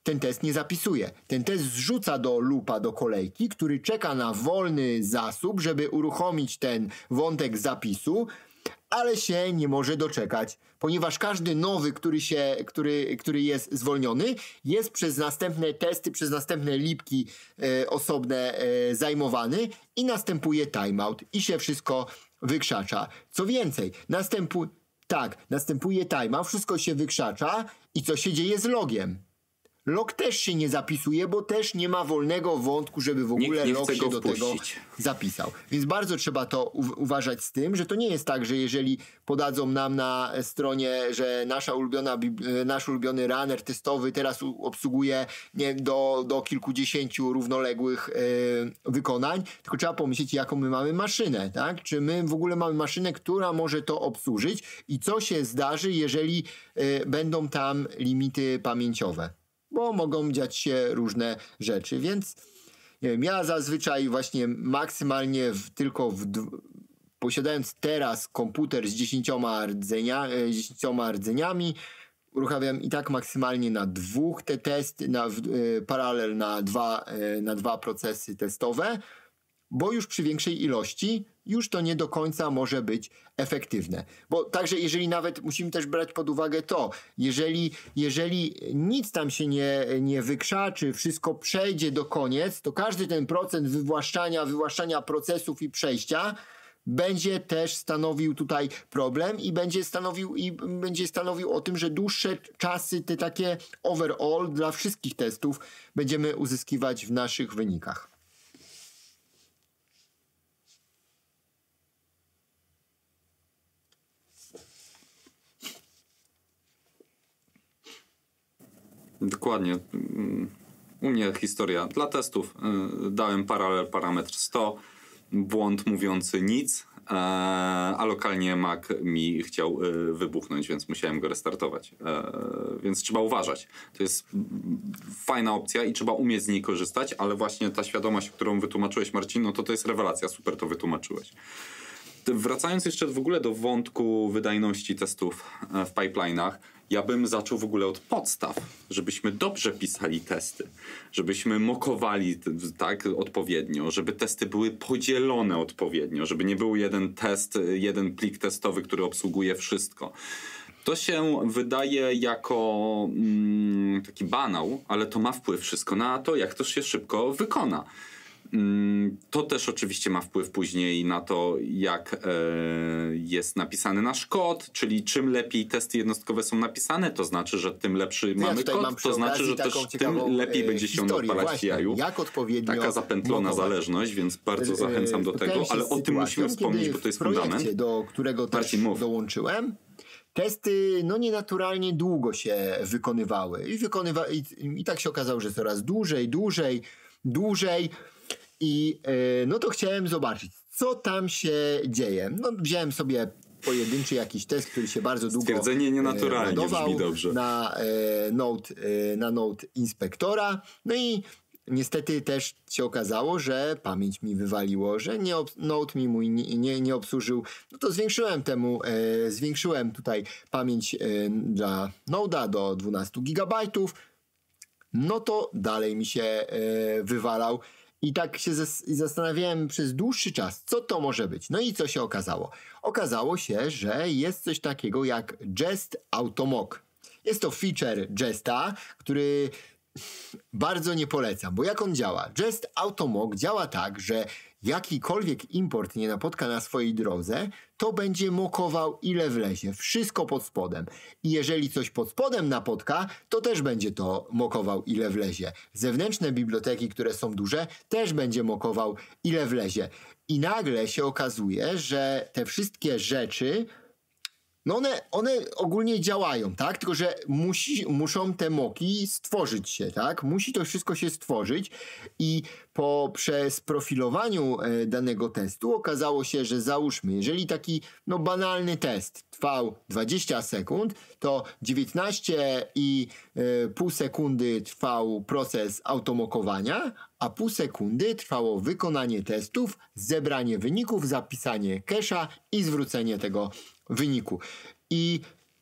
ten test nie zapisuje. Ten test zrzuca do loopa, do kolejki, który czeka na wolny zasób, żeby uruchomić ten wątek zapisu, ale się nie może doczekać, ponieważ każdy nowy, który, się, który, który jest zwolniony, jest przez następne testy, przez następne lipki e, osobne e, zajmowany i następuje timeout i się wszystko wykrzacza. Co więcej, następuje, tak, następuje timeout, wszystko się wykrzacza i co się dzieje z logiem? Log też się nie zapisuje, bo też nie ma wolnego wątku, żeby w ogóle nie log się do tego wpuścić. zapisał. Więc bardzo trzeba to u- uważać z tym, że to nie jest tak, że jeżeli podadzą nam na stronie, że nasza ulubiona, bib- nasz ulubiony runner testowy teraz u- obsługuje nie, do, do kilkudziesięciu równoległych yy, wykonań, tylko trzeba pomyśleć, jaką my mamy maszynę, tak? Czy my w ogóle mamy maszynę, która może to obsłużyć i co się zdarzy, jeżeli yy, będą tam limity pamięciowe. Bo mogą dziać się różne rzeczy, więc nie wiem, ja zazwyczaj właśnie maksymalnie w, tylko w, posiadając teraz komputer z dziesięcioma, rdzenia, dziesięcioma rdzeniami, uruchamiam i tak maksymalnie na dwóch te testy, na y, paralel na dwa, y, na dwa procesy testowe, bo już przy większej ilości już to nie do końca może być efektywne. Bo także jeżeli nawet musimy też brać pod uwagę to, jeżeli, jeżeli nic tam się nie, nie wykrzaczy, wszystko przejdzie do koniec, to każdy ten procent wywłaszczania, wywłaszczania procesów i przejścia będzie też stanowił tutaj problem i będzie stanowił, i będzie stanowił o tym, że dłuższe czasy, te takie overall dla wszystkich testów będziemy uzyskiwać w naszych wynikach. Dokładnie. U mnie historia dla testów. Dałem paralel parametr sto, błąd mówiący nic, a lokalnie Mac mi chciał wybuchnąć, więc musiałem go restartować. Więc trzeba uważać. To jest fajna opcja i trzeba umieć z niej korzystać, ale właśnie ta świadomość, którą wytłumaczyłeś, Marcin, no to to jest rewelacja. Super to wytłumaczyłeś. Wracając jeszcze w ogóle do wątku wydajności testów w pipeline'ach, ja bym zaczął w ogóle od podstaw, żebyśmy dobrze pisali testy, żebyśmy mokowali tak odpowiednio, żeby testy były podzielone odpowiednio, żeby nie był jeden test, jeden plik testowy, który obsługuje wszystko. To się wydaje jako mm, taki banał, ale to ma wpływ wszystko na to, jak to się szybko wykona. To też oczywiście ma wpływ później na to, jak e, jest napisany nasz kod, czyli czym lepiej testy jednostkowe są napisane, to znaczy, że tym lepszy ja mamy kod, mam to znaczy, że też tym lepiej będzie się on odpalać w jaju. Jak odpowiednio Taka zapętlona mokować. zależność, więc bardzo zachęcam do tego, ale o tym musimy wspomnieć, bo to jest fundament. Do którego też Marcin, mów. dołączyłem, testy no nienaturalnie długo się wykonywały i, wykonywa- i, i tak się okazało, że coraz dłużej, dłużej, dłużej. I yy, no to chciałem zobaczyć, co tam się dzieje. No wziąłem sobie pojedynczy jakiś test, który się bardzo długo Stwierdzenie nienaturalnie ładował brzmi dobrze. Na, yy, Node, yy, na Node Inspektora. No i niestety też się okazało, że pamięć mi wywaliło, że nie ob- Node mi mój nie, nie, nie obsłużył. No to zwiększyłem temu, yy, zwiększyłem tutaj pamięć yy, dla Node'a do dwanaście gigabajtów. No to dalej mi się yy, wywalał. I tak się zas- zastanawiałem przez dłuższy czas, co to może być. No i co się okazało? Okazało się, że jest coś takiego jak Jest Automok. Jest to feature Jesta, który bardzo nie polecam, bo jak on działa? Jest Automok działa tak, że jakikolwiek import nie napotka na swojej drodze, to będzie mokował ile wlezie. Wszystko pod spodem. I jeżeli coś pod spodem napotka, to też będzie to mokował ile wlezie. Zewnętrzne biblioteki, które są duże, też będzie mokował ile wlezie. I nagle się okazuje, że te wszystkie rzeczy, no one, one ogólnie działają, tak? Tylko że musi, muszą te moki stworzyć się, tak? Musi to wszystko się stworzyć i po sprofilowaniu e, danego testu okazało się, że załóżmy, jeżeli taki no banalny test trwał dwadzieścia sekund, to dziewiętnaście i pół sekundy trwał proces automokowania, a pół sekundy trwało wykonanie testów, zebranie wyników, zapisanie cache'a i zwrócenie tego wyniku. I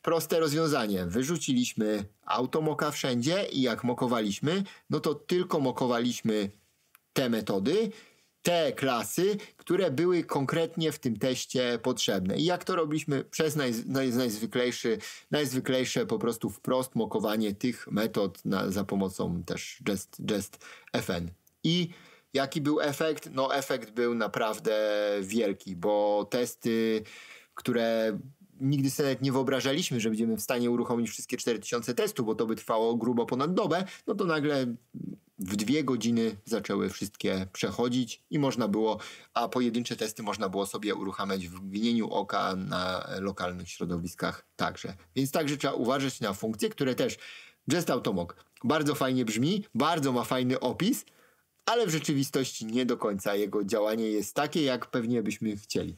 proste rozwiązanie. Wyrzuciliśmy automoka wszędzie i jak mokowaliśmy, no to tylko mokowaliśmy te metody, te klasy, które były konkretnie w tym teście potrzebne. I jak to robiliśmy przez naj, naj, najzwyklejszy, najzwyklejsze po prostu wprost mokowanie tych metod na, za pomocą też Jest, Jest F N. I jaki był efekt? No efekt był naprawdę wielki, bo testy, które nigdy sobie nawet nie wyobrażaliśmy, że będziemy w stanie uruchomić wszystkie cztery tysiące testów, bo to by trwało grubo ponad dobę, no to nagle w dwie godziny zaczęły wszystkie przechodzić i można było, a pojedyncze testy można było sobie uruchamiać w mgnieniu oka na lokalnych środowiskach także. Więc także trzeba uważać na funkcje, które też Jest Automok bardzo fajnie brzmi, bardzo ma fajny opis, ale w rzeczywistości nie do końca jego działanie jest takie, jak pewnie byśmy chcieli.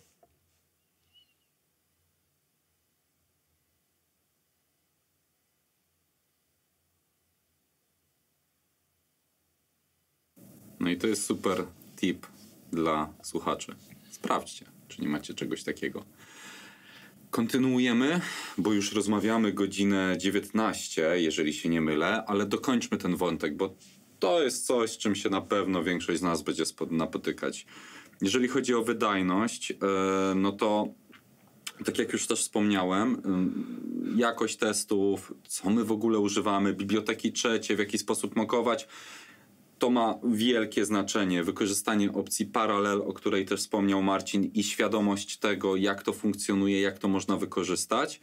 No i to jest super tip dla słuchaczy. Sprawdźcie, czy nie macie czegoś takiego. Kontynuujemy, bo już rozmawiamy godzinę dziewiętnaście, jeżeli się nie mylę, ale dokończmy ten wątek, bo to jest coś, z czym się na pewno większość z nas będzie napotykać. Jeżeli chodzi o wydajność, no to tak jak już też wspomniałem, jakość testów, co my w ogóle używamy, biblioteki trzecie, w jaki sposób mokować, to ma wielkie znaczenie. Wykorzystanie opcji Parallel, o której też wspomniał Marcin, i świadomość tego, jak to funkcjonuje, jak to można wykorzystać.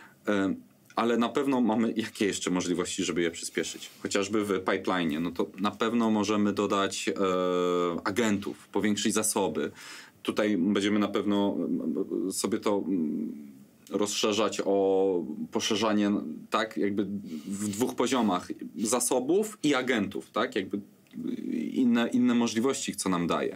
Ale na pewno mamy jakie jeszcze możliwości, żeby je przyspieszyć. Chociażby w pipeline, no to na pewno możemy dodać e, agentów, powiększyć zasoby. Tutaj będziemy na pewno sobie to rozszerzać o poszerzanie, tak, jakby w dwóch poziomach zasobów i agentów, tak, jakby inne, inne możliwości, co nam daje.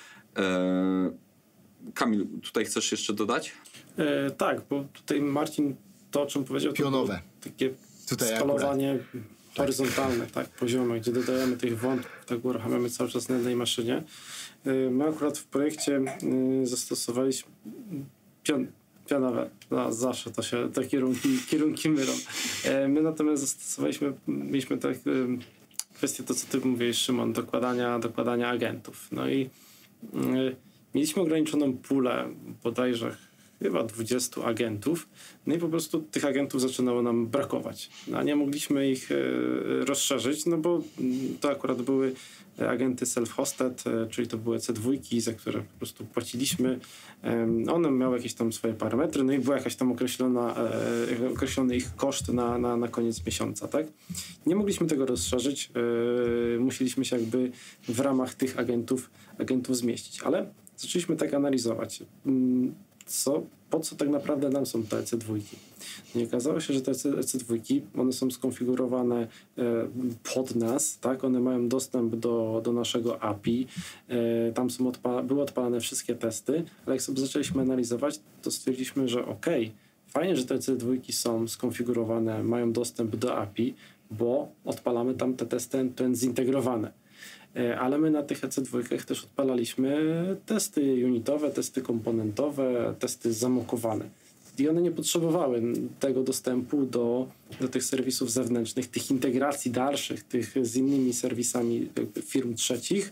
E, Kamil, tutaj chcesz jeszcze dodać? E, tak, bo tutaj Marcin to, o czym powiedział, pionowe. To takie tutaj skalowanie akurat horyzontalne, tak, poziome, gdzie dodajemy tych wątków, tak uruchamiamy cały czas na jednej maszynie. E, my akurat w projekcie e, zastosowaliśmy pion pionowe, no, zawsze to się te kierunki, kierunki mylą. E, my natomiast zastosowaliśmy, mieliśmy tak e, kwestię to, co ty mówiłeś, Szymon, dokładania, dokładania agentów. No i e, mieliśmy ograniczoną pulę, bodajże chyba dwudziestu agentów, no i po prostu tych agentów zaczynało nam brakować. No, a nie mogliśmy ich e, rozszerzyć, no bo to akurat były agenty self-hosted, e, czyli to były C dwa, za które po prostu płaciliśmy. E, one miały jakieś tam swoje parametry, no i była jakaś tam określona, e, określony ich koszt na, na, na koniec miesiąca, tak? Nie mogliśmy tego rozszerzyć, e, musieliśmy się jakby w ramach tych agentów, agentów zmieścić, ale zaczęliśmy tak analizować. Co, po co tak naprawdę nam są te E C dwa? No i okazało się, że te E C dwa, one są skonfigurowane e, pod nas, tak? One mają dostęp do, do naszego A P I, e, tam są odpala, były odpalane wszystkie testy, ale jak sobie zaczęliśmy analizować, to stwierdziliśmy, że okej, okay, fajnie, że te E C dwa są skonfigurowane, mają dostęp do A P I, bo odpalamy tam te testy end-to-end zintegrowane. Ale my na tych E C dwa też odpalaliśmy testy unitowe, testy komponentowe, testy zamokowane. I one nie potrzebowały tego dostępu do, do tych serwisów zewnętrznych, tych integracji dalszych, tych z innymi serwisami firm trzecich.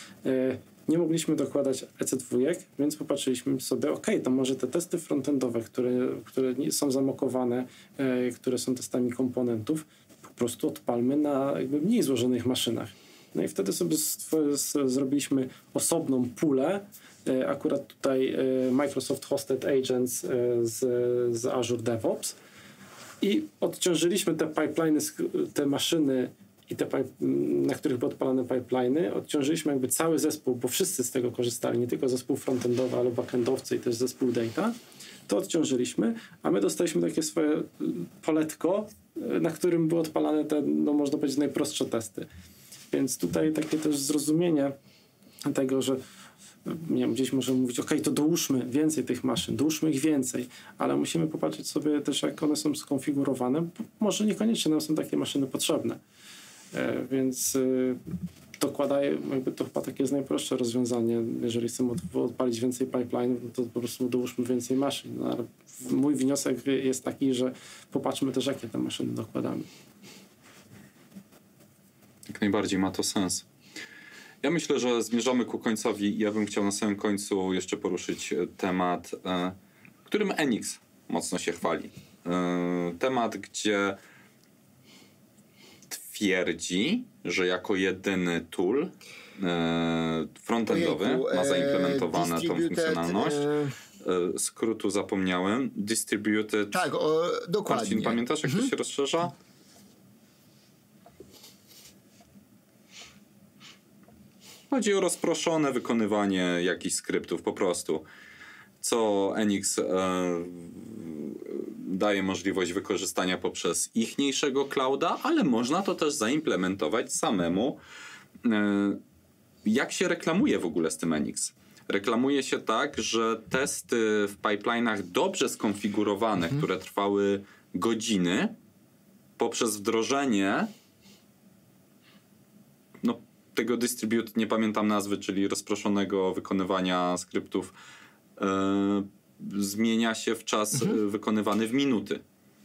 Nie mogliśmy dokładać E C dwa, więc popatrzyliśmy sobie, ok, to może te testy frontendowe, które, które są zamokowane, które są testami komponentów, po prostu odpalmy na jakby mniej złożonych maszynach. No i wtedy sobie zrobiliśmy osobną pulę, akurat tutaj Microsoft Hosted Agents z, z Azure DevOps i odciążyliśmy te pipeliny, te maszyny i te, na których były odpalane pipeliny, odciążyliśmy jakby cały zespół, bo wszyscy z tego korzystali, nie tylko zespół frontendowy, ale backendowcy i też zespół data. To odciążyliśmy, a my dostaliśmy takie swoje poletko, na którym były odpalane te, no można powiedzieć, najprostsze testy. Więc tutaj takie też zrozumienie tego, że nie wiem, gdzieś możemy mówić, ok, to dołóżmy więcej tych maszyn, dołóżmy ich więcej, ale musimy popatrzeć sobie też, jak one są skonfigurowane, bo może niekoniecznie nam są takie maszyny potrzebne. E, więc e, dokładają, jakby to chyba takie jest najprostsze rozwiązanie. Jeżeli chcemy od, odpalić więcej pipeline, to po prostu dołóżmy więcej maszyn. No, ale mój wniosek jest taki, że popatrzmy też, jakie te maszyny dokładamy. Jak najbardziej ma to sens. Ja myślę, że zmierzamy ku końcowi. Ja bym chciał na samym końcu jeszcze poruszyć temat, e, którym Enix mocno się chwali. E, temat, gdzie twierdzi, że jako jedyny tool e, frontendowy Ojejku, ma zaimplementowane tą funkcjonalność. E, skrótu zapomniałem. Distributed... Tak, o, dokładnie. Marcin, pamiętasz, jak mhm. to się rozszerza? Chodzi o rozproszone wykonywanie jakichś skryptów po prostu, co Enix e, daje możliwość wykorzystania poprzez ichniejszego clouda, ale można to też zaimplementować samemu. E, jak się reklamuje w ogóle z tym Enix? Reklamuje się tak, że testy w pipeline'ach dobrze skonfigurowane, mhm. które trwały godziny, poprzez wdrożenie no tego distribute, nie pamiętam nazwy, czyli rozproszonego wykonywania skryptów, yy, zmienia się w czas mhm. wykonywany w minuty.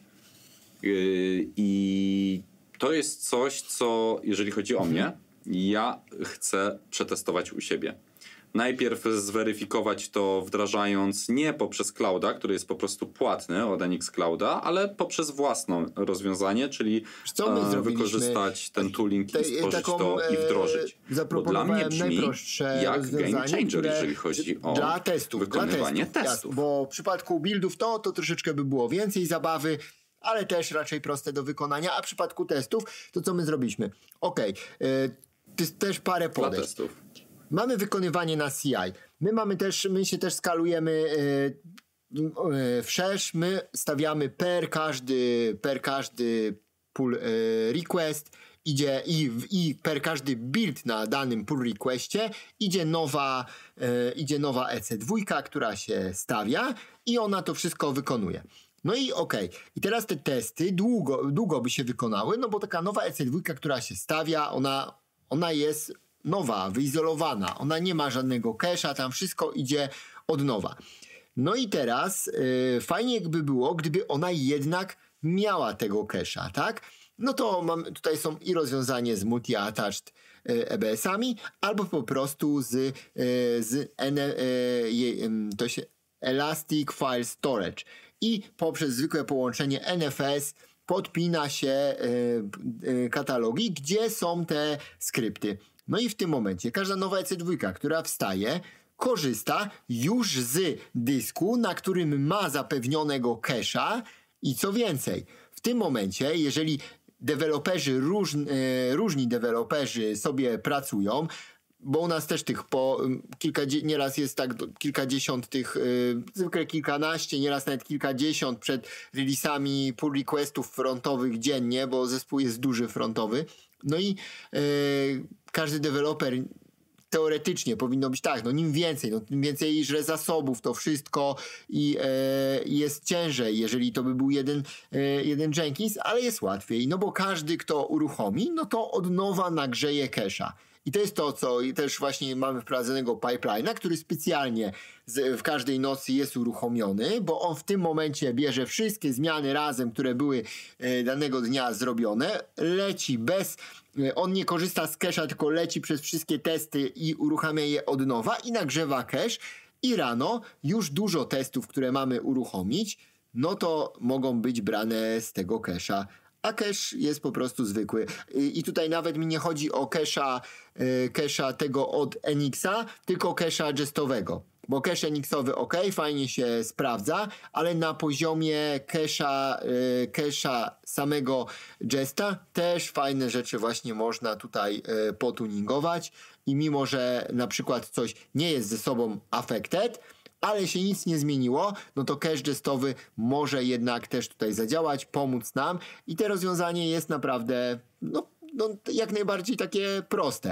Yy, I to jest coś, co, jeżeli chodzi o mnie, ja chcę przetestować u siebie. Najpierw zweryfikować to wdrażając nie poprzez clouda, który jest po prostu płatny od Enix Clouda, ale poprzez własne rozwiązanie, czyli e, wykorzystać ten tooling te, i stworzyć taką, to i wdrożyć. E, Bo dla mnie brzmi jak game changer, jeżeli chodzi o dla testów, wykonywanie dla testów. testów. Bo w przypadku buildów to, to troszeczkę by było więcej zabawy, ale też raczej proste do wykonania, a w przypadku testów to co my zrobiliśmy? Okej, okay, to jest też parę podejść. Dla testów. Mamy wykonywanie na C I. My mamy też, my się też skalujemy yy, yy, wszerz, my stawiamy per każdy, per każdy pull yy, request idzie i, i per każdy build na danym pull requestie idzie nowa, yy, idzie nowa E C dwa, która się stawia i ona to wszystko wykonuje. No i okej, okay. I teraz te testy długo, długo by się wykonały, no bo taka nowa E C dwa, która się stawia, ona, ona jest nowa, wyizolowana, ona nie ma żadnego cache'a, tam wszystko idzie od nowa. No i teraz yy, fajnie jakby było, gdyby ona jednak miała tego cache'a, tak? No to mam, tutaj są i rozwiązanie z multi-attached yy, E B S-ami, albo po prostu z, yy, z N, yy, yy, to się Elastic File Storage i poprzez zwykłe połączenie N F S podpina się yy, yy, katalogi, gdzie są te skrypty. No i w tym momencie każda nowa E C dwa, która wstaje, korzysta już z dysku, na którym ma zapewnionego cache'a i co więcej, w tym momencie, jeżeli deweloperzy, róż, e, różni deweloperzy sobie pracują, bo u nas też tych po kilka, nieraz jest tak kilkadziesiąt tych, yy, zwykle kilkanaście, nieraz nawet kilkadziesiąt przed release'ami pull requestów frontowych dziennie, bo zespół jest duży frontowy. No i yy, każdy deweloper teoretycznie powinno być tak, no nim więcej, no tym więcej żre zasobów, to wszystko i e, jest ciężej, jeżeli to by był jeden, e, jeden Jenkins, ale jest łatwiej, no bo każdy, kto uruchomi, no to od nowa nagrzeje cache'a. I to jest to, co też właśnie mamy wprowadzonego pipeline'a, który specjalnie z, w każdej nocy jest uruchomiony, bo on w tym momencie bierze wszystkie zmiany razem, które były e, danego dnia zrobione, leci bez, e, on nie korzysta z cache'a, tylko leci przez wszystkie testy i uruchamia je od nowa i nagrzewa cache i rano już dużo testów, które mamy uruchomić, no to mogą być brane z tego cache'a. A cache jest po prostu zwykły. I tutaj nawet mi nie chodzi o cache'a, cache'a tego od Enixa, tylko cache'a jestowego. Bo cache Enixowy ok, fajnie się sprawdza, ale na poziomie cache'a, cache'a samego Jesta też fajne rzeczy właśnie można tutaj potuningować. I mimo, że na przykład coś nie jest ze sobą affected, ale się nic nie zmieniło, no to cache jestowy może jednak też tutaj zadziałać, pomóc nam i to rozwiązanie jest naprawdę no, no, jak najbardziej takie proste.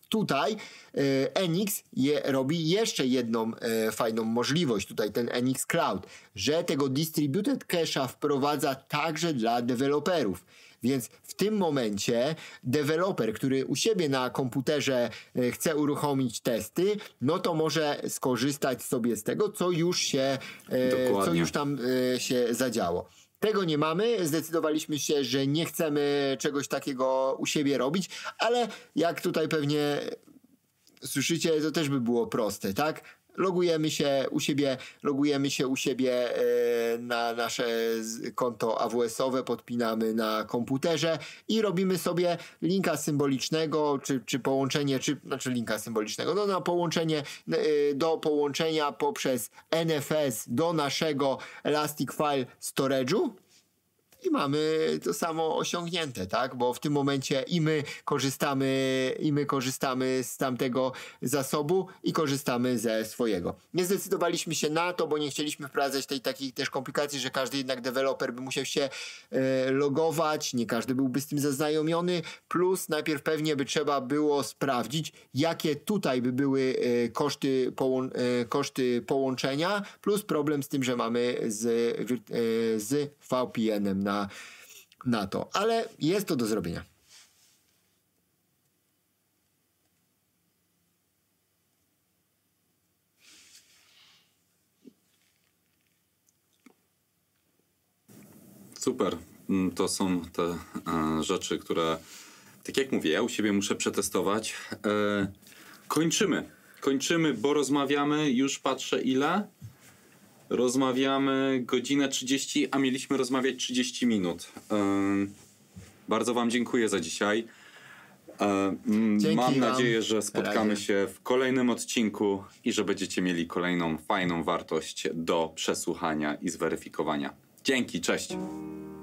tutaj e, Enix je, robi jeszcze jedną e, fajną możliwość, tutaj ten Enix Cloud, że tego distributed cache'a wprowadza także dla deweloperów. Więc w tym momencie deweloper, który u siebie na komputerze e, chce uruchomić testy, no to może skorzystać sobie z tego, co już się, e, co już tam e, się zadziało. Tego nie mamy, zdecydowaliśmy się, że nie chcemy czegoś takiego u siebie robić, ale jak tutaj pewnie słyszycie, to też by było proste, tak? Logujemy się u siebie, logujemy się u siebie e, na nasze konto A W S-owe, podpinamy na komputerze i robimy sobie linka symbolicznego, czy, czy połączenie, czy, znaczy linka symbolicznego, no na połączenie, e, do połączenia poprzez N F S do naszego Elastic File Storage'u. I mamy to samo osiągnięte, tak? Bo w tym momencie i my korzystamy, i my korzystamy z tamtego zasobu i korzystamy ze swojego. Nie zdecydowaliśmy się na to, bo nie chcieliśmy wprowadzać tej takich też komplikacji, że każdy jednak deweloper by musiał się e, logować, nie każdy byłby z tym zaznajomiony, plus najpierw pewnie by trzeba było sprawdzić, jakie tutaj by były e, koszty, połą- e, koszty połączenia, plus problem z tym, że mamy z, e, z V P N-em na, na to. Ale jest to do zrobienia. Super. To są te e, rzeczy, które, tak jak mówię, ja u siebie muszę przetestować. E, kończymy. Kończymy, bo rozmawiamy, już patrzę ile. Rozmawiamy godzinę trzydzieści, a mieliśmy rozmawiać trzydzieści minut. E, bardzo wam dziękuję za dzisiaj. E, Dzięki mam wam. nadzieję, że spotkamy się w kolejnym odcinku i że będziecie mieli kolejną fajną wartość do przesłuchania i zweryfikowania. Dzięki, cześć!